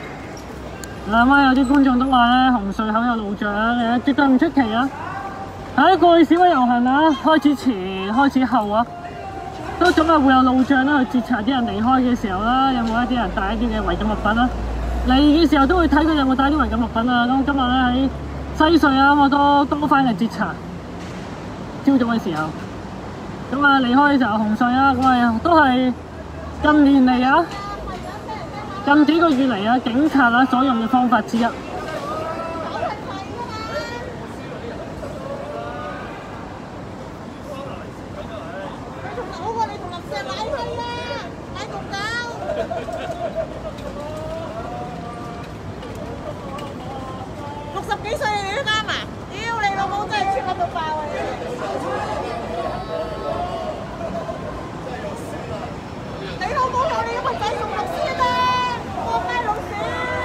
嗱，啱啱有啲觀眾都話咧，紅隧口有路障嘅，絕對唔出奇啊！ 喺過去示威遊行啊，開始前、開始後啊，都總係會有路障啦，去截查啲人離開嘅時候啦，有冇一啲人帶一啲嘅違禁物品啦。嚟嘅時候都會睇佢有冇帶啲違禁物品啊。咁今日咧喺西隧啊，我都多翻嚟截查。朝早嘅時候，咁啊離開嘅時候紅隧啊，咁啊都係近年嚟啊，近幾個月嚟啊，警察啊所用嘅方法之一。 六十幾歲你都啱啊！屌你老母真係超級到爆啊！你老母有你個仔仲讀書啦，放咩老鼠？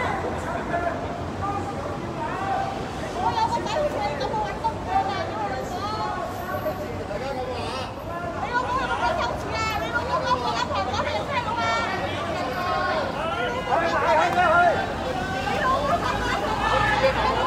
我有個仔好似你咁冇揾工㗎啦，屌你老母！大家咁話，你老母有冇收錢啊？你老母攞個阿婆攞嚟聽我啊！你老母買去去！你老母買去去！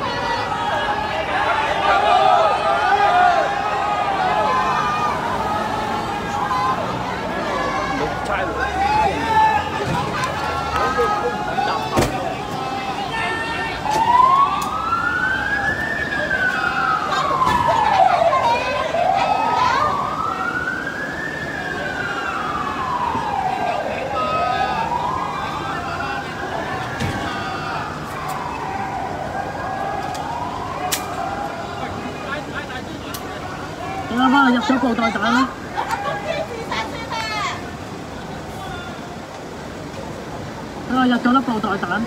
你啱啱入咗布袋彈啦！佢話入咗粒布袋彈。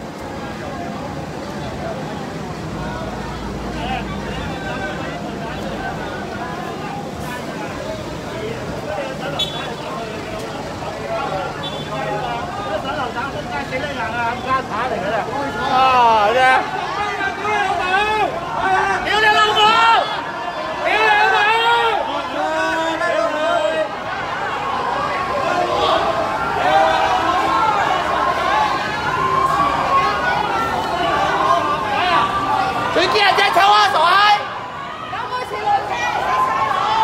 啊！啫！屌你老母！你見人隻抽啊，傻閪！有冇前路車？死晒我！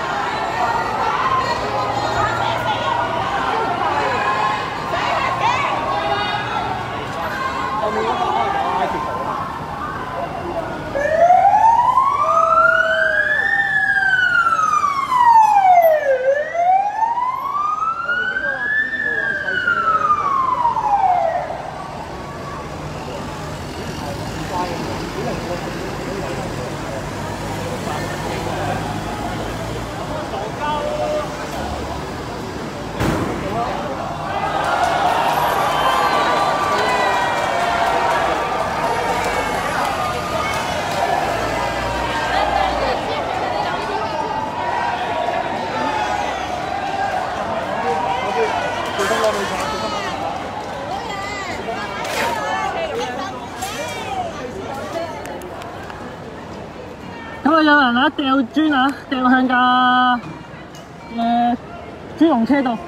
後面嗰個可能有拉條圖啊！ 咁啊有人啊掉磚啊掉向架誒豬籠車度，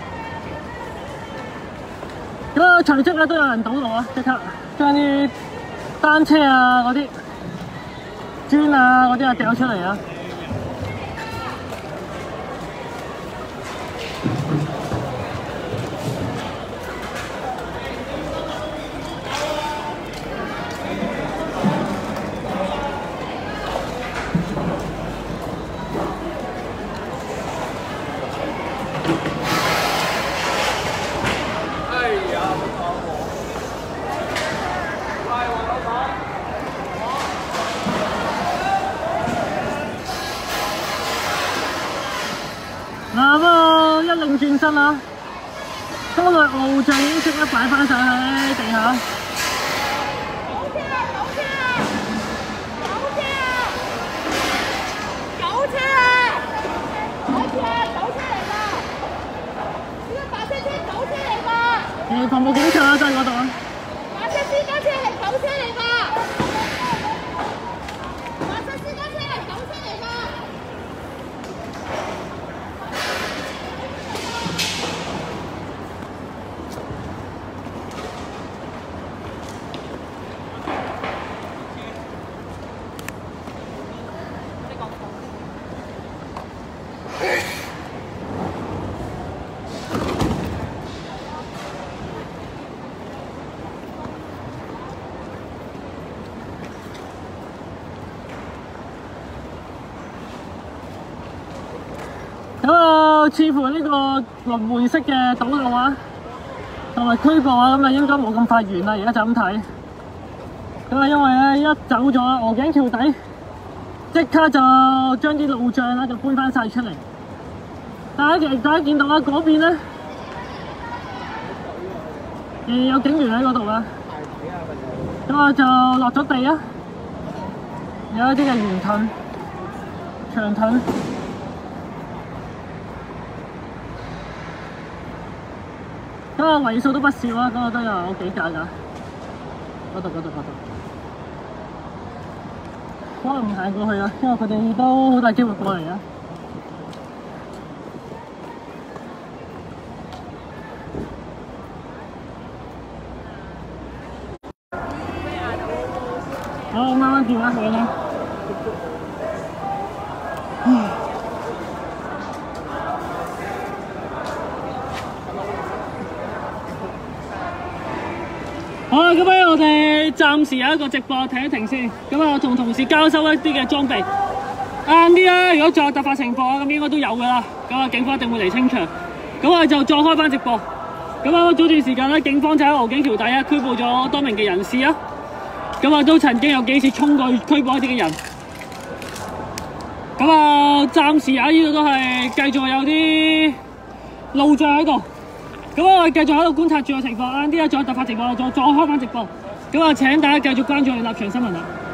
咁啊隨即咧都有人堵路啊，即刻將啲單車啊嗰啲磚啊嗰啲啊掉出嚟啊！嗱咁啊，一擰轉身啊，今日路障已經即刻擺翻上喺地下。 九車啊！九車啊！九車啊！九車啊！九車嚟㗎！呢個白色車九車嚟㗎！ 誒，防暴警察啊，都喺嗰度啊！ 白色私家車係九車嚟㗎！白色私家車係九車嚟㗎！ 似乎呢個輪迴式嘅堵路啊，同埋拘捕啊，咁啊應該冇咁快完啦。而家就咁睇。咁啊，因為咧一走咗鵝頸橋底，即刻就將啲路障咧就搬翻晒出嚟。大家其實大家見到啊，嗰邊咧仍然有警員喺嗰度啊。咁啊就落咗地啊，有一啲嘅圓盾、長盾。咁啊為數都不少啊，嗰個都有幾架㗎。嗰度嗰度嗰度。可能唔行過去啊，因為佢哋都好大機會過嚟啊。好，啱啱電話佢啦。好啦，咁咧我哋暫時有一個直播停一停先，咁啊同同事交收一啲嘅裝備。晏啲啦，如果再有突發情況咁應該都有㗎啦，咁啊警方一定會嚟清場，咁我哋就再開翻直播。咁啊早段時間咧，警方就喺鵝頸橋底啊拘捕咗多名嘅人士啊，咁啊都曾經有幾次衝過去拘捕一啲嘅人。咁啊暫時喺呢度都係繼續有啲路障喺度。咁我哋繼續喺度觀察住個情況，晏啲啊，再有突發情況，再再開翻直播。咁啊，請大家繼續關注我哋立場新聞啦。